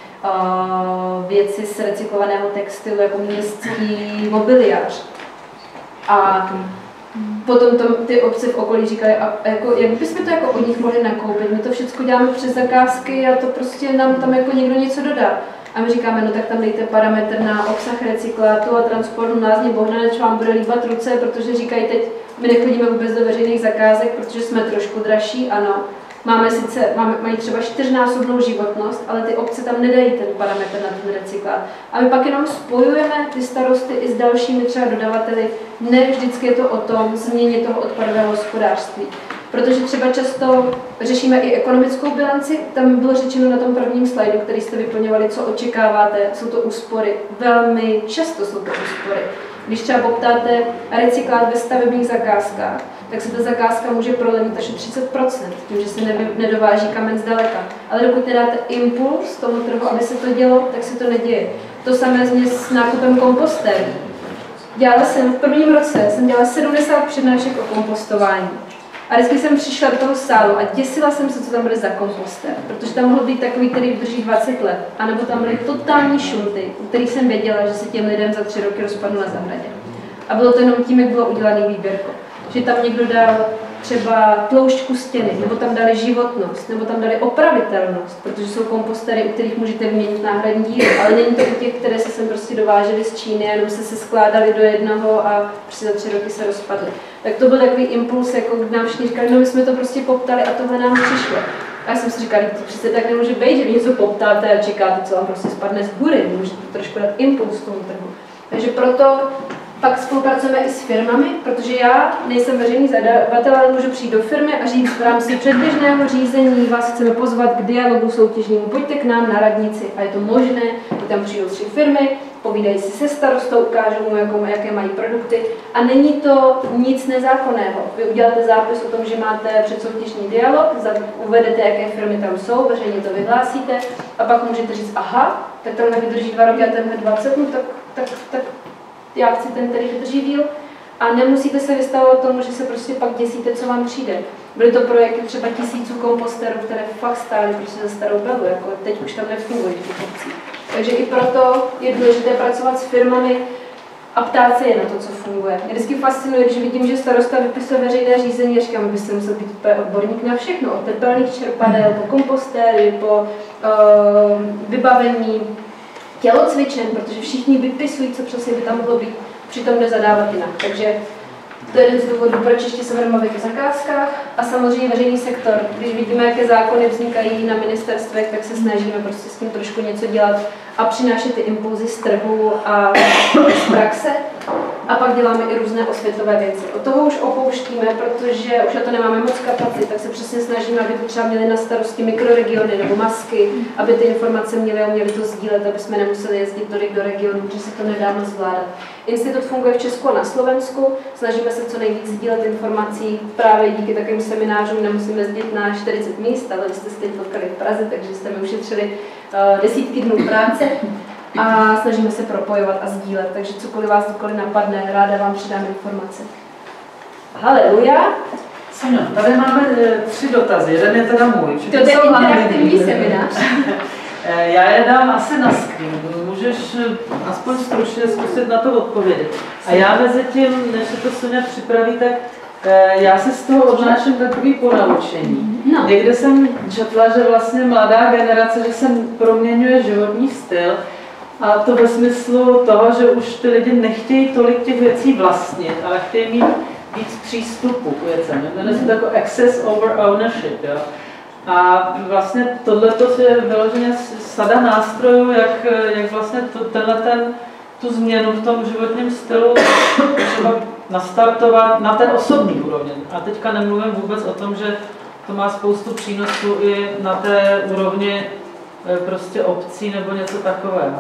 věci z recyklovaného textilu, jako městský mobiliář. A potom ty obce v okolí říkají, jako, jak bychom to jako od nich mohli nakoupit, my to všechno děláme přes zakázky a to prostě nám tam jako někdo něco dodá. A my říkáme, no tak tam dejte parametr na obsah recyklátu a Transportu Lázně Bohdaneč vám bude líbat ruce, protože říkají teď, my nechodíme vůbec do veřejných zakázek, protože jsme trošku dražší, ano. Mají třeba 4násobnou životnost, ale ty obce tam nedají ten parametr na ten recyklát. A my pak jenom spojujeme ty starosty i s dalšími třeba dodavateli. Ne vždycky je to o tom změně toho odpadového hospodářství. Protože třeba často řešíme i ekonomickou bilanci, tam bylo řečeno na tom prvním slajdu, který jste vyplňovali, co očekáváte, jsou to úspory. Velmi často jsou to úspory. Když třeba poptáte recyklát ve stavebních zakázkách, tak se ta zakázka může prolevit až o 30%, tím, že se nedováží kamen zdaleka. Ale dokud nedáte impuls tomu trhu, aby se to dělo, tak se to neděje. To samé s nákupem kompostérů. V prvním roce jsem dělala 70 přednášek o kompostování. A vždycky jsem přišla do toho sálu a děsila jsem se, co tam bude za kompostér, protože tam mohl být takový, který vydrží 20 let, anebo tam byly totální šunty, u kterých jsem věděla, že se těm lidem za 3 roky rozpadnou na zahradě. A bylo to jenom tím, jak bylo udělaný výběrko. Že tam někdo dal třeba tloušťku stěny, nebo tam dali životnost, nebo tam dali opravitelnost, protože jsou kompostéry, u kterých můžete vyměnit náhradní díly, ale není to u těch, které se sem prostě dovážely z Číny, jenom se skládaly do jednoho a prostě za 3 roky se rozpadly. Tak to byl takový impuls, jako kdy nám všichni říkali, no my jsme to prostě poptali a tohle nám přišlo. A já jsem si říkala, to přece tak nemůže být, že vy něco poptáte a čekáte, co vám prostě spadne z góry, můžete trošku dát impuls tomu trhu. Takže proto pak spolupracujeme i s firmami, protože já nejsem veřejný zadavatel, ale můžu přijít do firmy a říct v rámci předběžného řízení vás chceme pozvat k dialogu soutěžnímu, pojďte k nám na radnici a je to možné, tam přijdou 3 firmy, povídají si se starostou, ukážou mu, jaké mají produkty a není to nic nezákonného. Vy uděláte zápis o tom, že máte předsoutěžní dialog, uvedete, jaké firmy tam jsou, veřejně to vyhlásíte a pak můžete říct, aha, tak tenhle vydrží 2 roky a tenhle 20, no tak já chci ten, který vydrží díl. A nemusíte se vystavovat tomu, že se prostě pak děsíte, co vám přijde. Byly to projekty třeba 1000 kompostérů, které fakt stály prostě za starou beru, jako teď už tam nefungují v těch obcích. Takže i proto je důležité pracovat s firmami a ptát se je na to, co funguje. Mě vždycky fascinuje, když vidím, že starosta vypisuje veřejné řízení a říkám, byste musel být odborník na všechno, od tepelných čerpadel, po kompostéry, po vybavení tělocvičen, protože všichni vypisují, co přesně by tam mohlo být, přitom jde zadávat jinak. Takže to je jeden z důvodů, proč ještě se vedeme v zakázkách a samozřejmě veřejný sektor. Když vidíme, jaké zákony vznikají na ministerstvech, tak se snažíme prostě s tím trošku něco dělat a přinášet ty impulzy z trhu a z praxe. A pak děláme i různé osvětové věci. Od toho už opouštíme, protože už na to nemáme moc kapacit, tak se přesně snažíme, aby to třeba měli na starosti mikroregiony nebo masky, aby ty informace měli a měli to sdílet, aby jsme nemuseli jezdit tolik do regionu, protože se to nedá moc zvládat. Institut funguje v Česku a na Slovensku, snažíme se co nejvíc sdílet informací, právě díky takovým seminářům nemusíme jezdit na 40 míst, ale vy jste si teď potkali v Praze, takže jste mi ušetřili desítky dnů práce. A snažíme se propojovat a sdílet, takže cokoliv vás cokoliv napadne, ráda vám přidám informace. Haleluja! Sonja, tady máme 3 dotazy, jeden je teda můj. To je interaktivní seminář. Já je dám asi na screen, můžeš aspoň stručně zkusit na to odpovědět. A já mezi tím, než se to Sonja připraví, tak já si z toho odnáším takový ponaučení. No. Někde jsem četla, že vlastně mladá generace, že se proměňuje životní styl, a to ve smyslu toho, že už ty lidi nechtějí tolik těch věcí vlastnit, ale chtějí mít víc přístupu k věcem. Jmenuje se to jako access over ownership. Jo? A vlastně tohleto je vyloženě sada nástrojů, jak vlastně tu změnu v tom životním stylu třeba nastartovat na té osobní úrovni. A teďka nemluvím vůbec o tom, že to má spoustu přínosů i na té úrovni prostě obcí nebo něco takového.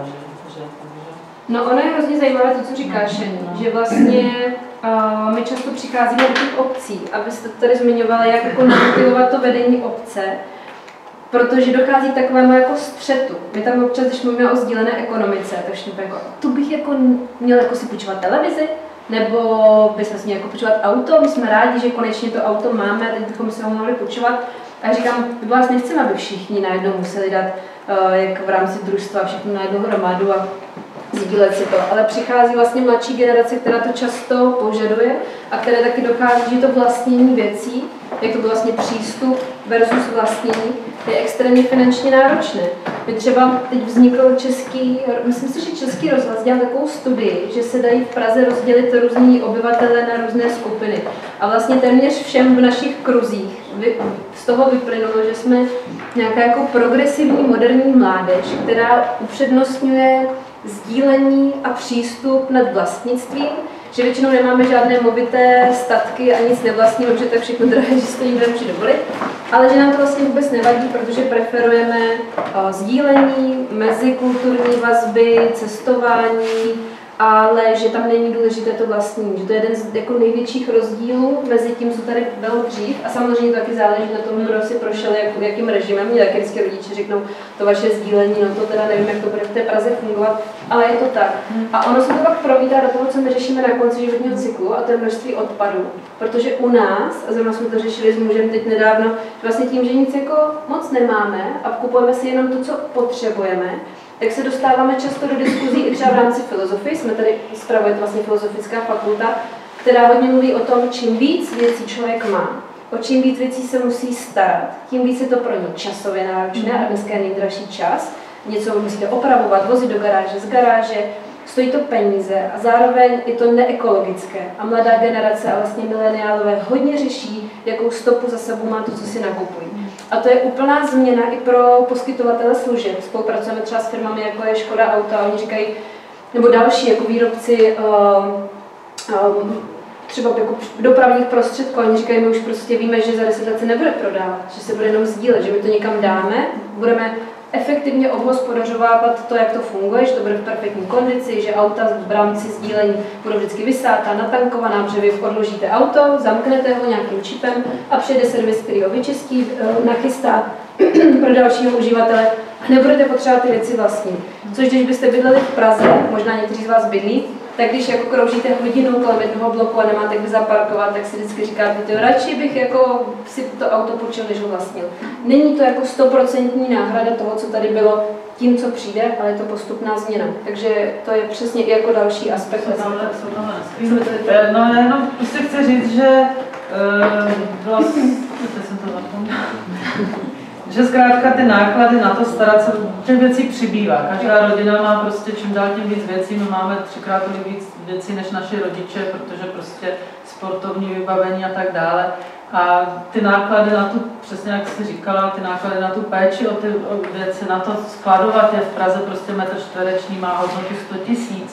No ono je hrozně zajímavé to, co říkáš, že vlastně my často přicházíme do těch obcí, abyste tady zmiňovali, jak jako namotivovat to vedení obce, protože dochází k takovému jako střetu. My tam občas, když mluvíme o sdílené ekonomice, tak všichni jako, tu bych jako měl jako si půjčovat televizi, nebo bychom si měli jako půjčovat auto, my jsme rádi, že konečně to auto máme a teď bychom si ho mohli půjčovat. A já říkám, my vás nechceme, aby všichni najednou museli dát, jak v rámci družstva, všechno na jednu hromadu a sdílet si to, ale přichází vlastně mladší generace, která to často požaduje a které taky dochází, že to vlastnění věcí, jak to byl vlastně přístup versus vlastnění, je extrémně finančně náročné. My třeba teď vznikl myslím si, že Český rozhlas dělal takovou studii, že se dají v Praze rozdělit různí obyvatele na různé skupiny. A vlastně téměř všem v našich kruzích z toho vyplynulo, že jsme nějaká jako progresivní moderní mládež, která upřednostňuje sdílení a přístup nad vlastnictvím, že většinou nemáme žádné movité statky a nic nevlastníme, protože to je všechno drahé, že si to nikdo nemůže dovolit, ale že nám to vlastně vůbec nevadí, protože preferujeme sdílení, mezikulturní vazby, cestování, ale že tam není důležité to vlastní, že to je jeden z jako největších rozdílů mezi tím, co tady bylo dřív a samozřejmě to taky záleží na tom, kdo si prošel jakým režimem. Mě taky vždycky rodiče řeknou, to vaše sdílení, no to teda nevím, jak to bude v té Praze fungovat, ale je to tak. A ono se to pak promítá do toho, co my řešíme na konci životního cyklu a to je množství odpadů. Protože u nás, a zrovna jsme to řešili s mužem teď nedávno, že vlastně tím, že nic jako moc nemáme a kupujeme si jenom to, co potřebujeme, tak se dostáváme často do diskuzí i třeba v rámci filozofie. Jsme tady spravuje vlastně filozofická fakulta, která hodně mluví o tom, čím víc věcí člověk má, o čím víc věcí se musí starat, tím víc je to pro ně časově náročné a dneska je nejdražší čas. Něco musíte opravovat, vozit do garáže, z garáže, stojí to peníze a zároveň je to neekologické. A mladá generace a vlastně mileniálové hodně řeší, jakou stopu za sebou má to, co si nakupují. A to je úplná změna i pro poskytovatele služeb. Spolupracujeme třeba s firmami, jako je Škoda Auta, oni říkají, nebo další jako výrobci třeba jako dopravních prostředků, oni říkají, my už prostě víme, že za 10 let se nebude prodávat, že se bude jenom sdílet, že my to někam dáme, budeme efektivně obhospodařovávat to, jak to funguje, že to bude v perfektní kondici, že auta v rámci sdílení budou vždycky vysátá, natankovaná, protože vy odložíte auto, zamknete ho nějakým čipem a přijede servis, který ho vyčistí, nachystá pro dalšího uživatele a nebudete potřebovat ty věci vlastní. Což když byste bydleli v Praze, možná někteří z vás bydlí, tak když jako kroužíte hodinu kolem jednoho bloku a nemáte kde zaparkovat, tak si vždycky říkáte, že radši bych jako si to auto půjčil, než ho vlastnil. Není to jako 100% náhrada toho, co tady bylo tím, co přijde, ale je to postupná změna. Takže to je přesně i jako další aspekt. No, jenom prostě chci říct, že vlastně, že zkrátka ty náklady na to starat se, těch věcí přibývá. Každá rodina má prostě čím dál tím víc věcí, my máme 3x tolik víc věcí než naši rodiče, protože prostě sportovní vybavení a tak dále. A ty náklady na tu, přesně jak jsi říkala, ty náklady na tu péči o ty věci, na to skladovat je v Praze prostě metr čtvereční má hodnotu 100 000.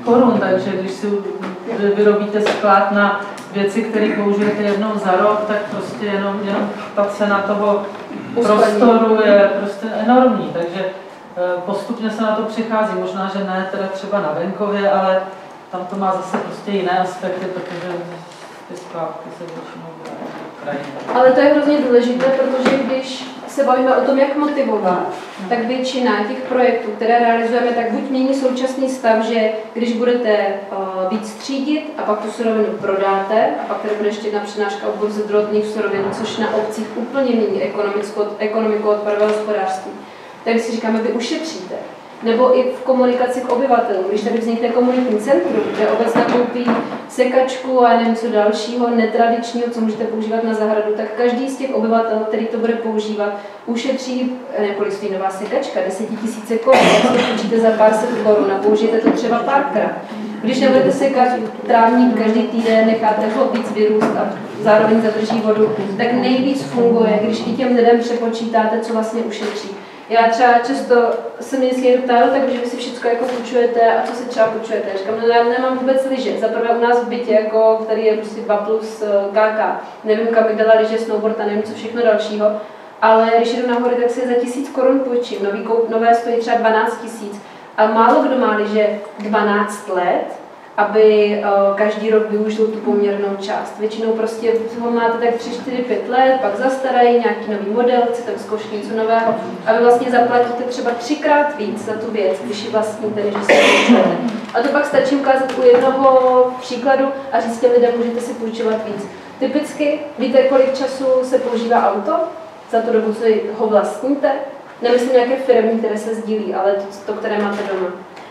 korun, takže když si vyrobíte sklad na věci, které použijete jednou za rok, tak prostě jenom ta cena toho prostoru je prostě enormní, takže postupně se na to přichází, možná, že ne teda třeba na venkově, ale tam to má zase prostě jiné aspekty, protože ty skládky se většinou v krajině. Ale to je hrozně důležité, protože když se bavíme o tom, jak motivovat, tak většina těch projektů, které realizujeme, tak buď mění současný stav, že když budete víc třídit a pak tu surovinu prodáte, a pak tady bude ještě jedna přednáška o burze druhotných surovin, což na obcích úplně mění ekonomiku odpadového hospodářství, tak si říkáme, vy ušetříte. Nebo i v komunikaci k obyvatelům. Když tady vznikne komunitní centrum, kde obec nakoupí sekačku a nevím co dalšího, netradičního, co můžete používat na zahradu, tak každý z těch obyvatel, který to bude používat, ušetří, kolik stojí nová sekačka, 10 000 korun, tak to počíte za pár set korun a použijete to třeba párkrát. Když nebudete sekat trávník každý týden, necháte ho víc vyrůst a zároveň zadrží vodu, tak nejvíc funguje, když i těm lidem přepočítáte, co vlastně ušetří. Já třeba často se mě vždycky někdo ptá, takže vy si všechno jako půjčujete a co si třeba půjčujete. Říkám, no já nemám vůbec lyže. Za prvé u nás v bytě, jako, který je prostě 2 plus KK. Nevím, kam bych dala lyže, snowboard a nevím, co všechno dalšího. Ale když jdu na hory, tak si za 1000 korun půjčím. Nové stojí třeba 12 000. A málo kdo má lyže 12 let, aby každý rok využil tu poměrnou část. Většinou prostě ho máte tak 3, 4, 5 let, pak zastarají nějaký nový model, chcete zkoušet něco nového a vy vlastně zaplatíte třeba 3krát víc za tu věc, když ji vlastníte, než si půjčujete. A to pak stačí ukázat u jednoho příkladu a říct těm lidem, můžete si půjčovat víc. Typicky víte, kolik času se používá auto za tu dobu, co ho vlastníte? Nemyslím nějaké firmy, které se sdílí, ale to, které máte doma.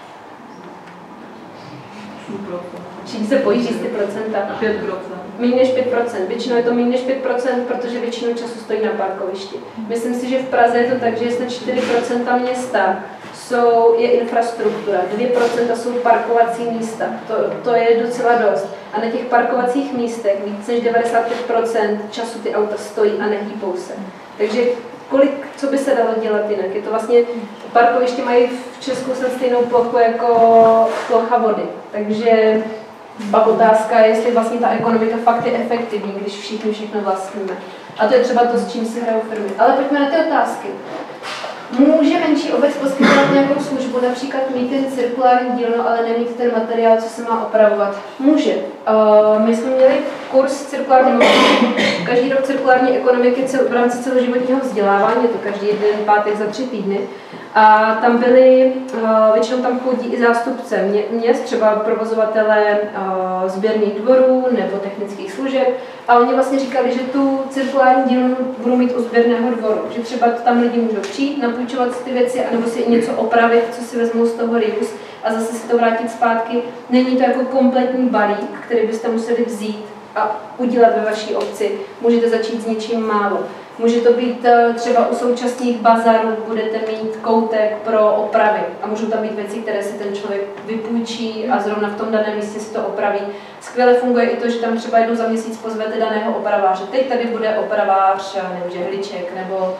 Všichni se pojíždí z ty procenta. 5%. Méně než 5%. Většinou je to méně než 5%, protože většinou času stojí na parkovišti. Myslím si, že v Praze je to tak, že jestli 4% města je infrastruktura, 2% jsou parkovací místa. To je docela dost. A na těch parkovacích místech víc než 95% času ty auta stojí a nehýbou se. Takže co by se dalo dělat jinak? Je to vlastně, parkoviště mají v Česku se stejnou plochu jako plocha vody. Takže pak otázka je, jestli vlastně ta ekonomika fakt je efektivní, když všichni všechno vlastníme. A to je třeba to, s čím si hrajou firmy. Ale pojďme na ty otázky. Může menší obec poskytovat nějakou službu, například mít ten cirkulární dílno, ale nemít ten materiál, co se má opravovat? Může. My jsme měli kurz cirkulární ekonomiky, každý rok cirkulární ekonomiky v rámci celoživotního vzdělávání, je to každý jeden pátek za 3 týdny. A tam byli, většinou tam chodí i zástupce měst, třeba provozovatele sběrných dvorů nebo technických služeb. A oni vlastně říkali, že tu cirkulární dílnu budou mít u sběrného dvoru. Že třeba tam lidi můžou přijít, napůjčovat si ty věci, anebo si něco opravit, co si vezmou z toho reuse a zase si to vrátit zpátky. Není to jako kompletní balík, který byste museli vzít a udělat ve vaší obci. Můžete začít s něčím málo. Může to být třeba u současných bazarů, budete mít koutek pro opravy a můžou tam být věci, které si ten člověk vypůjčí a zrovna v tom daném místě si to opraví. Skvěle funguje i to, že tam třeba jednou za měsíc pozvete daného opraváře. Teď tady bude opravář, nevím, žehliček nebo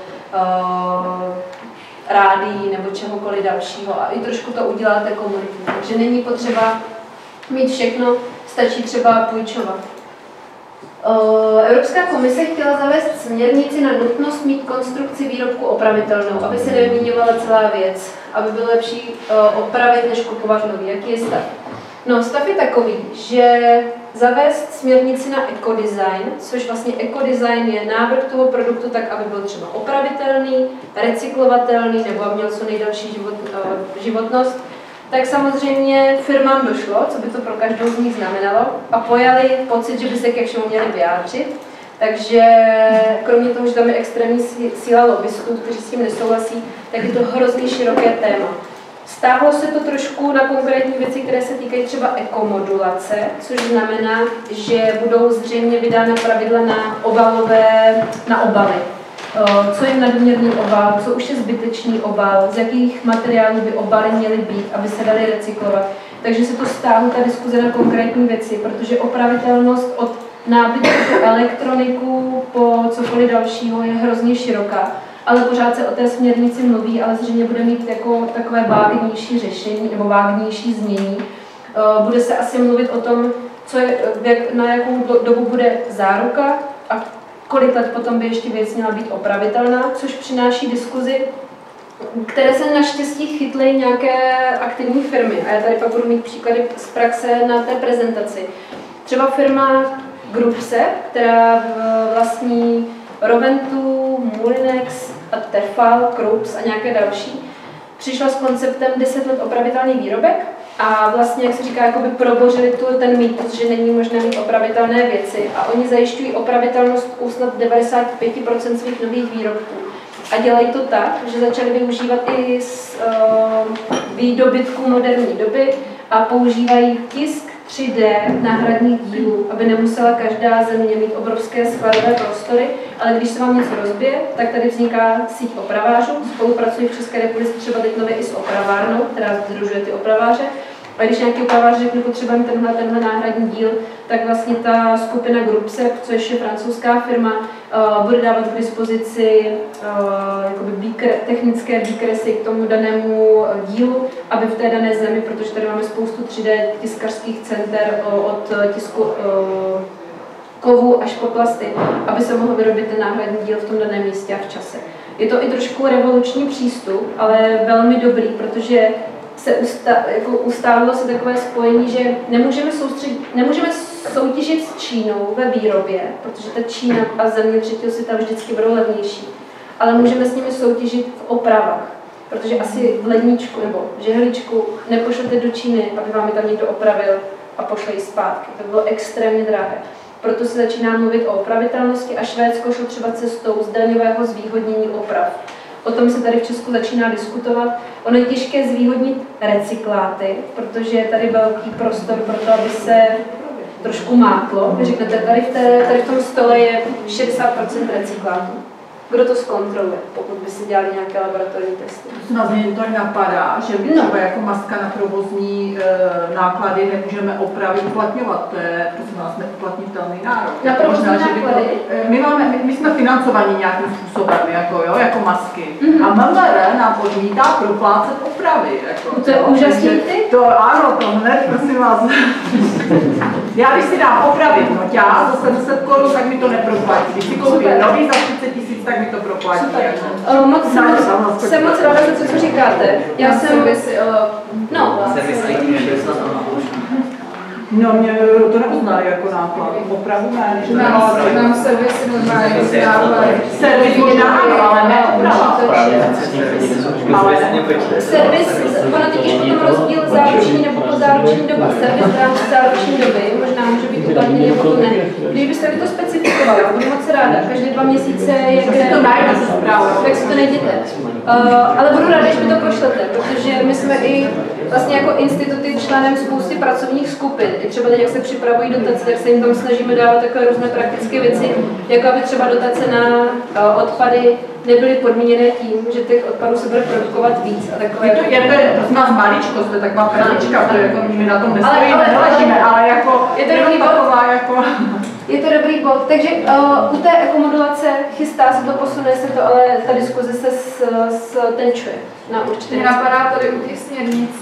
rádí nebo čehokoliv dalšího a i trošku to uděláte komunitně. Takže není potřeba mít všechno, stačí třeba půjčovat. Evropská komise chtěla zavést směrnici na nutnost mít konstrukci výrobku opravitelnou, aby se nevyměňovala celá věc, aby bylo lepší opravit, než kupovat nový. Jaký je stav? No, stav je takový, že zavést směrnici na ekodesign, což vlastně ekodesign je návrh toho produktu tak, aby byl třeba opravitelný, recyklovatelný nebo aby měl co nejdelší životnost, tak samozřejmě firmám došlo, co by to pro každou z nich znamenalo a pojali pocit, že by se ke všemu měli vyjádřit. Takže kromě toho, že tam je extrémní síla lobbystů, kteří s tím nesouhlasí, tak je to hrozně široké téma. Stáhlo se to trošku na konkrétní věci, které se týkají třeba ekomodulace, což znamená, že budou zřejmě vydána pravidla na obaly. Co je nadměrný obal, co už je zbytečný obal, z jakých materiálů by obaly měly být, aby se daly recyklovat. Takže se to stáhlo ta diskuze na konkrétní věci, protože opravitelnost od nábytku po elektroniku po cokoliv dalšího je hrozně široká. Ale pořád se o té směrnici mluví, ale zřejmě bude mít jako takové vágnější řešení nebo vágnější znění. Bude se asi mluvit o tom, na jakou dobu bude záruka a kolik let potom by ještě věc měla být opravitelná, což přináší diskuzi, které se naštěstí chytly nějaké aktivní firmy. A já tady pak budu mít příklady z praxe na té prezentaci. Třeba firma Groupse, která vlastní Roventu, Moulinex, Tefal, Krups a nějaké další, přišla s konceptem 10 let opravitelný výrobek a vlastně, jak se říká, jakoby probořili ten mýtus, že není možné mít opravitelné věci a oni zajišťují opravitelnost u snad 95% svých nových výrobků. A dělají to tak, že začali využívat i z výdobytků moderní doby a používají tisk 3D náhradních dílů, aby nemusela každá země mít obrovské skladové prostory, ale když se vám něco rozbije, tak tady vzniká síť opravářů. Spolupracují v České republice třeba teď nově i s opravárnou, která sdružuje ty opraváře. A když nějaký opravář řekne, potřebujeme tenhle náhradní díl, tak vlastně ta skupina Groupse, což je francouzská firma, bude dávat k dispozici technické výkresy k tomu danému dílu, aby v té dané zemi, protože tady máme spoustu 3D tiskařských center od tisku kovů až po plasty, aby se mohl vyrobit ten náhradní díl v tom daném místě a v čase. Je to i trošku revoluční přístup, ale velmi dobrý, protože se ustálilo se takové spojení, že nemůžeme soutěžit s Čínou ve výrobě, protože ta Čína a země třetího světa vždycky budou levnější, ale můžeme s nimi soutěžit v opravách, protože asi ledničku nebo žehličku nepošlete do Číny, aby vám ji tam někdo opravil a pošle ji zpátky. To bylo extrémně drahé. Proto se začíná mluvit o opravitelnosti a Švédsko šlo třeba cestou z daňového zvýhodnění oprav. O tom se tady v Česku začíná diskutovat. Ono je těžké zvýhodnit recykláty, protože je tady velký prostor pro to, aby se trošku mátlo. Vy řeknete, tady v tom stole je 60% recyklátů. Kdo to zkontroluje, pokud by si dělali nějaké laboratorní testy? Snad mě to napadá, že by třeba jako maska na provozní náklady nemůžeme opravit, uplatňovat. To je prosím vás neuplatnitelný nárok. Na provozní náklady? My jsme financovaní nějakým způsobem, jako masky. A MMR nám odmítá proplácet opravy. To je úžasný ty? Ano, to hned, prosím vás. Já když si dám opravit noťáz za 700 korun, tak mi to neproplatí. Když si koupím nový za 30 000, tak mi to proplatí. Jsem moc ráda za to, co říkáte. Já jsem... No, mě to neuznali jako náklad. Opravdu ne. Nám servisy normálně uznávají. Servis možná ano, ale ne oprava. Servis, ona totiž potom rozdíl záruční nebo pozáruční doba. Servis v rámci záruční doby možná může být uplatněný nebo to ne. Kdybyste to specifikovali, budu moc ráda. Každé 2 měsíce je kde... to najde se zprávu. Tak si to najděte. Ale budu ráda, že mi to pošlete, protože my jsme i vlastně jako instituty členem spousty pracovních skupin. I třeba teď, jak se připravují dotace, tak se jim tam snažíme dávat takové různé praktické věci, jako aby třeba dotace na odpady nebyly podmíněné tím, že těch odpadů se bude produkovat víc. A takové... To nás maličko, to je taková perlička, to je jako my na tom neležíme, ale jako je to dobrý bod. Jako... Je to dobrý bod, takže u té ekomodulace chystá se to, posune se to, ale ta diskuze se stenčuje na určitě. Mě napadá tady u té směrnice.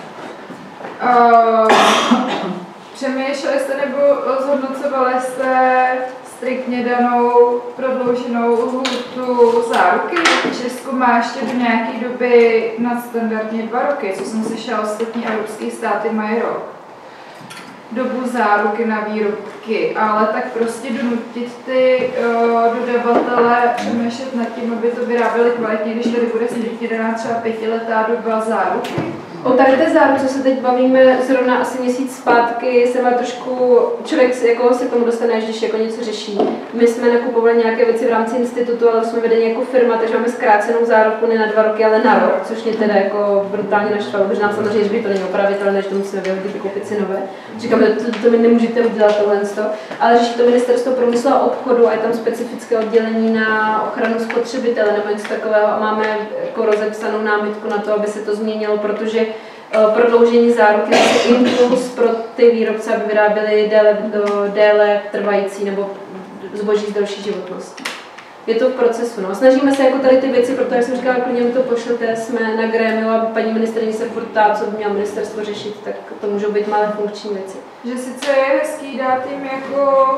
Přemýšleli jste nebo zhodnocovali jste striktně danou prodlouženou lhůtu záruky? Česko má ještě do nějaké doby nadstandardně 2 roky, co jsem slyšela, ostatní evropské státy mají rok. Dobu záruky na výrobky, ale tak prostě donutit ty dodavatele přemýšlet nad tím, aby to vyráběli kvalitně, když tady bude striktně daná třeba 5letá doba záruky. O tady té záruce se teď bavíme zrovna asi měsíc zpátky, se má trošku, člověk se k tomu dostane, až když jako něco řeší. My jsme nakupovali nějaké věci v rámci institutu, ale jsme vedeni jako firma, takže máme zkrácenou záruku ne na 2 roky, ale na rok, což mě teda jako brutálně naštvalo, protože nám samozřejmě, že by to není opravitelné, že to musíme vyhodit a koupit si nové. Říkáme, to mi nemůžete udělat tohle, ale řeší to Ministerstvo průmyslu a obchodu a je tam specifické oddělení na ochranu spotřebitele nebo něco takového a máme jako rozepsanou námitku na to, aby se to změnilo, protože prodloužení záruky je impuls pro ty výrobce, aby vyráběli déle trvající nebo zboží s delší životností. je to v procesu. No. Snažíme se jako tady ty věci, protože jsem říkala, klidně mi to pošlete, jsme na grémiu a paní ministryně se furt ptá, co by měla ministerstvo řešit, tak to můžou být malé funkční věci. Že sice je hezký dát jim jako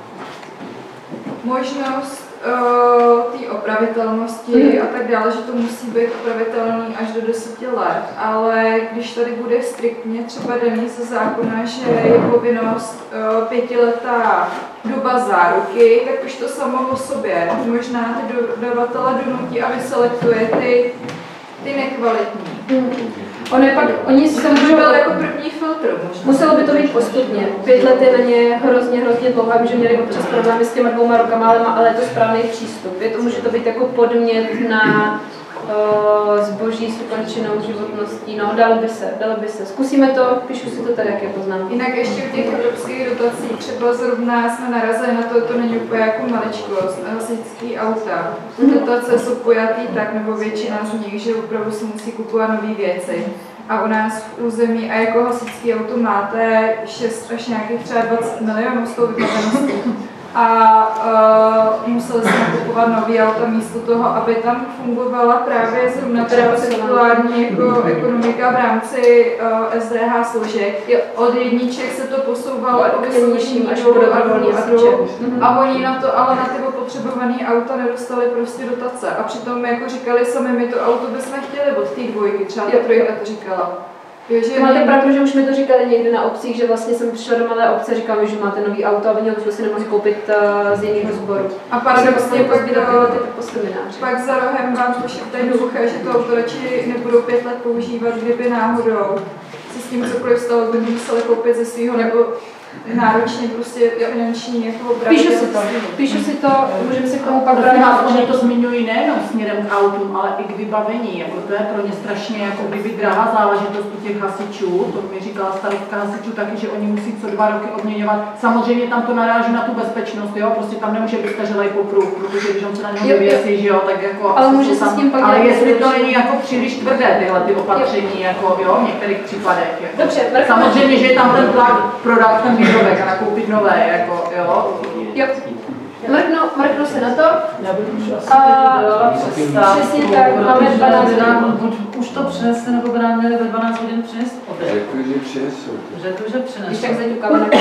možnost té opravitelnosti a tak dále, že to musí být opravitelný až do 10 let, ale když tady bude striktně třeba daný ze zákona, že je povinnost 5letá doba záruky, tak už to samo o sobě možná ty dodavatele donutí a vyselektuje ty nekvalitní. Oni se můžou byl jako první filtr možná. Muselo by to být postupně. 5 let je na ně hrozně dlouho. Vím, že měli občas problémy s těma 2 rokama, ale je to správný přístup. Může to být jako podmět na zboží s ukončenou životností. No, dalo by se. Zkusíme to, píšu si to tady, jak je poznám. Jinak ještě u těch evropských dotací, třeba zrovna jsme narazili na to není úplně jako maličkost, hasičský auta. Dotace jsou pojatý tak, nebo většina z nich, že opravdu si musí kupovat nové věci. A u nás v území a jako hasičský auto máte 6 až nějakých třeba 20 milionů s tou vybaveností. A museli jsme kupovat nový auta místo toho, aby tam fungovala právě zrovna cirkulární jako ekonomika v rámci SDH složek. Od jedniček se to posouvalo k vysočím až po a oni na to, ale na ty opotřebované auta nedostali prostě dotace. A přitom jako říkali sami, my to auto bychom chtěli od té 2, třeba ta 3 to říkala. Máte pravdu, že už mi to říkali někde na obcích, že vlastně jsem přišla do malé obce, říkám, že máte nový auto a oni ho si nemohli koupit z jiného sboru. A paradoxně pak za rohem vám to šeptají do ucha, že to auto radši nebudou 5 let používat, kdyby náhodou si s tím cokoliv stalo, by museli koupit ze svého nebo náročně prostě finanční jako opravdu. Píšu si to, můžeme si k tomu pak brát. Oni to zmiňují nejenom směrem k autům, ale i k vybavení. Jako to je pro ně strašně jako kdyby drahá záležitost u těch hasičů. To mi říkala starostka hasičů taky, že oni musí co 2 roky obměňovat. Samozřejmě tam to naráží na tu bezpečnost, jo? Prostě tam nemůže být stařelej popruh, protože když on se na něho vyvěsí, že jo, tak jako. Ale může se s tím pak ale jestli to není jako příliš tvrdé tyhle ty opatření, jako jo, v některých případech. Jako. Dobře, samozřejmě, že je tam ten tlak prodat ten výrobek a nakoupit nové, jako jo. Mrknu se na to. Já bych už asi přesně tak, máme 12 hodin. Buď už to přinese, nebo by nám měli ve 12 hodin přinést oběd. Řekl, že přinesou. Když tak zaťukáme na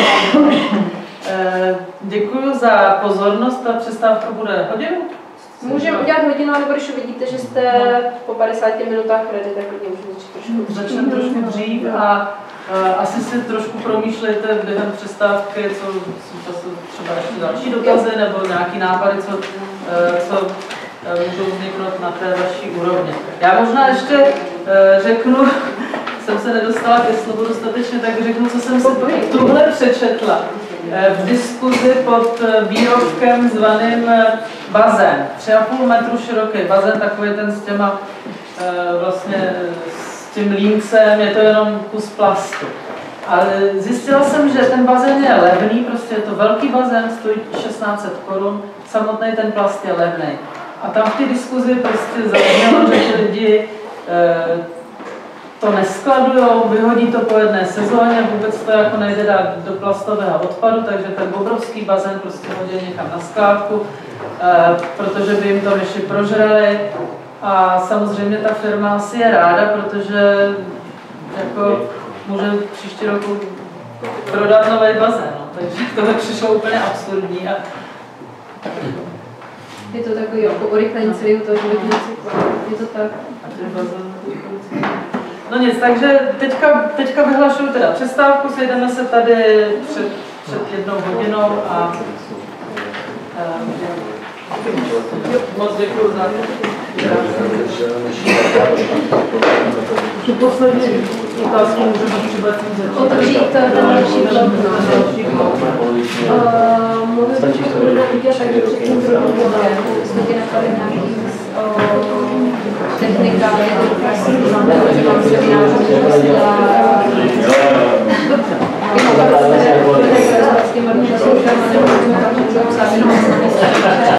Děkuji za pozornost a přestávka bude hodinu. Můžeme udělat hodinu, nebo když uvidíte, že jste po 50 minutách ready, tak můžeme trošku. Začneme trošku dřív a asi si trošku promýšlejte během přestávky, co jsou třeba ještě další dotazy nebo nějaký nápady, co můžou vzniknout na té vaší úrovni. Já možná ještě řeknu, jsem se nedostala ke slovu dostatečně, tak řeknu, co jsem si tuhle přečetla. V diskuzi pod výrobkem zvaným bazén. 3,5 metru široký bazén, takový ten s těma vlastně s tím límcem, je to jenom kus plastu. Ale zjistila jsem, že ten bazén je levný, prostě je to velký bazén, stojí 1600 Kč, samotný ten plast je levný. A tam v té diskuzi prostě zaznělo, že ti lidi to neskladujou, vyhodí to po jedné sezóně, vůbec to jako nejde dát do plastového odpadu, takže ten obrovský bazén prostě hodí někam na skládku, protože by jim to myši prožrali. A samozřejmě ta firma asi je ráda, protože jako může příští roku prodat nový bazén, no. Takže tohle přišlo úplně absurdní. Je to takový jako urychlení celého toho životního cyklu. Je to tak. No nic, takže teďka vyhlašuju teda přestávku, sejdeme se tady před 1 hodinou a moc děkuju za tu poslední otázku můžeme třeba otevřít ten další blok. Mohli bychom to udělat tak, že před tím druhým blokem jsme ti napadli nějaký technika, že mám seminář, že vlastně dělá s těma různými službami, nebo s těma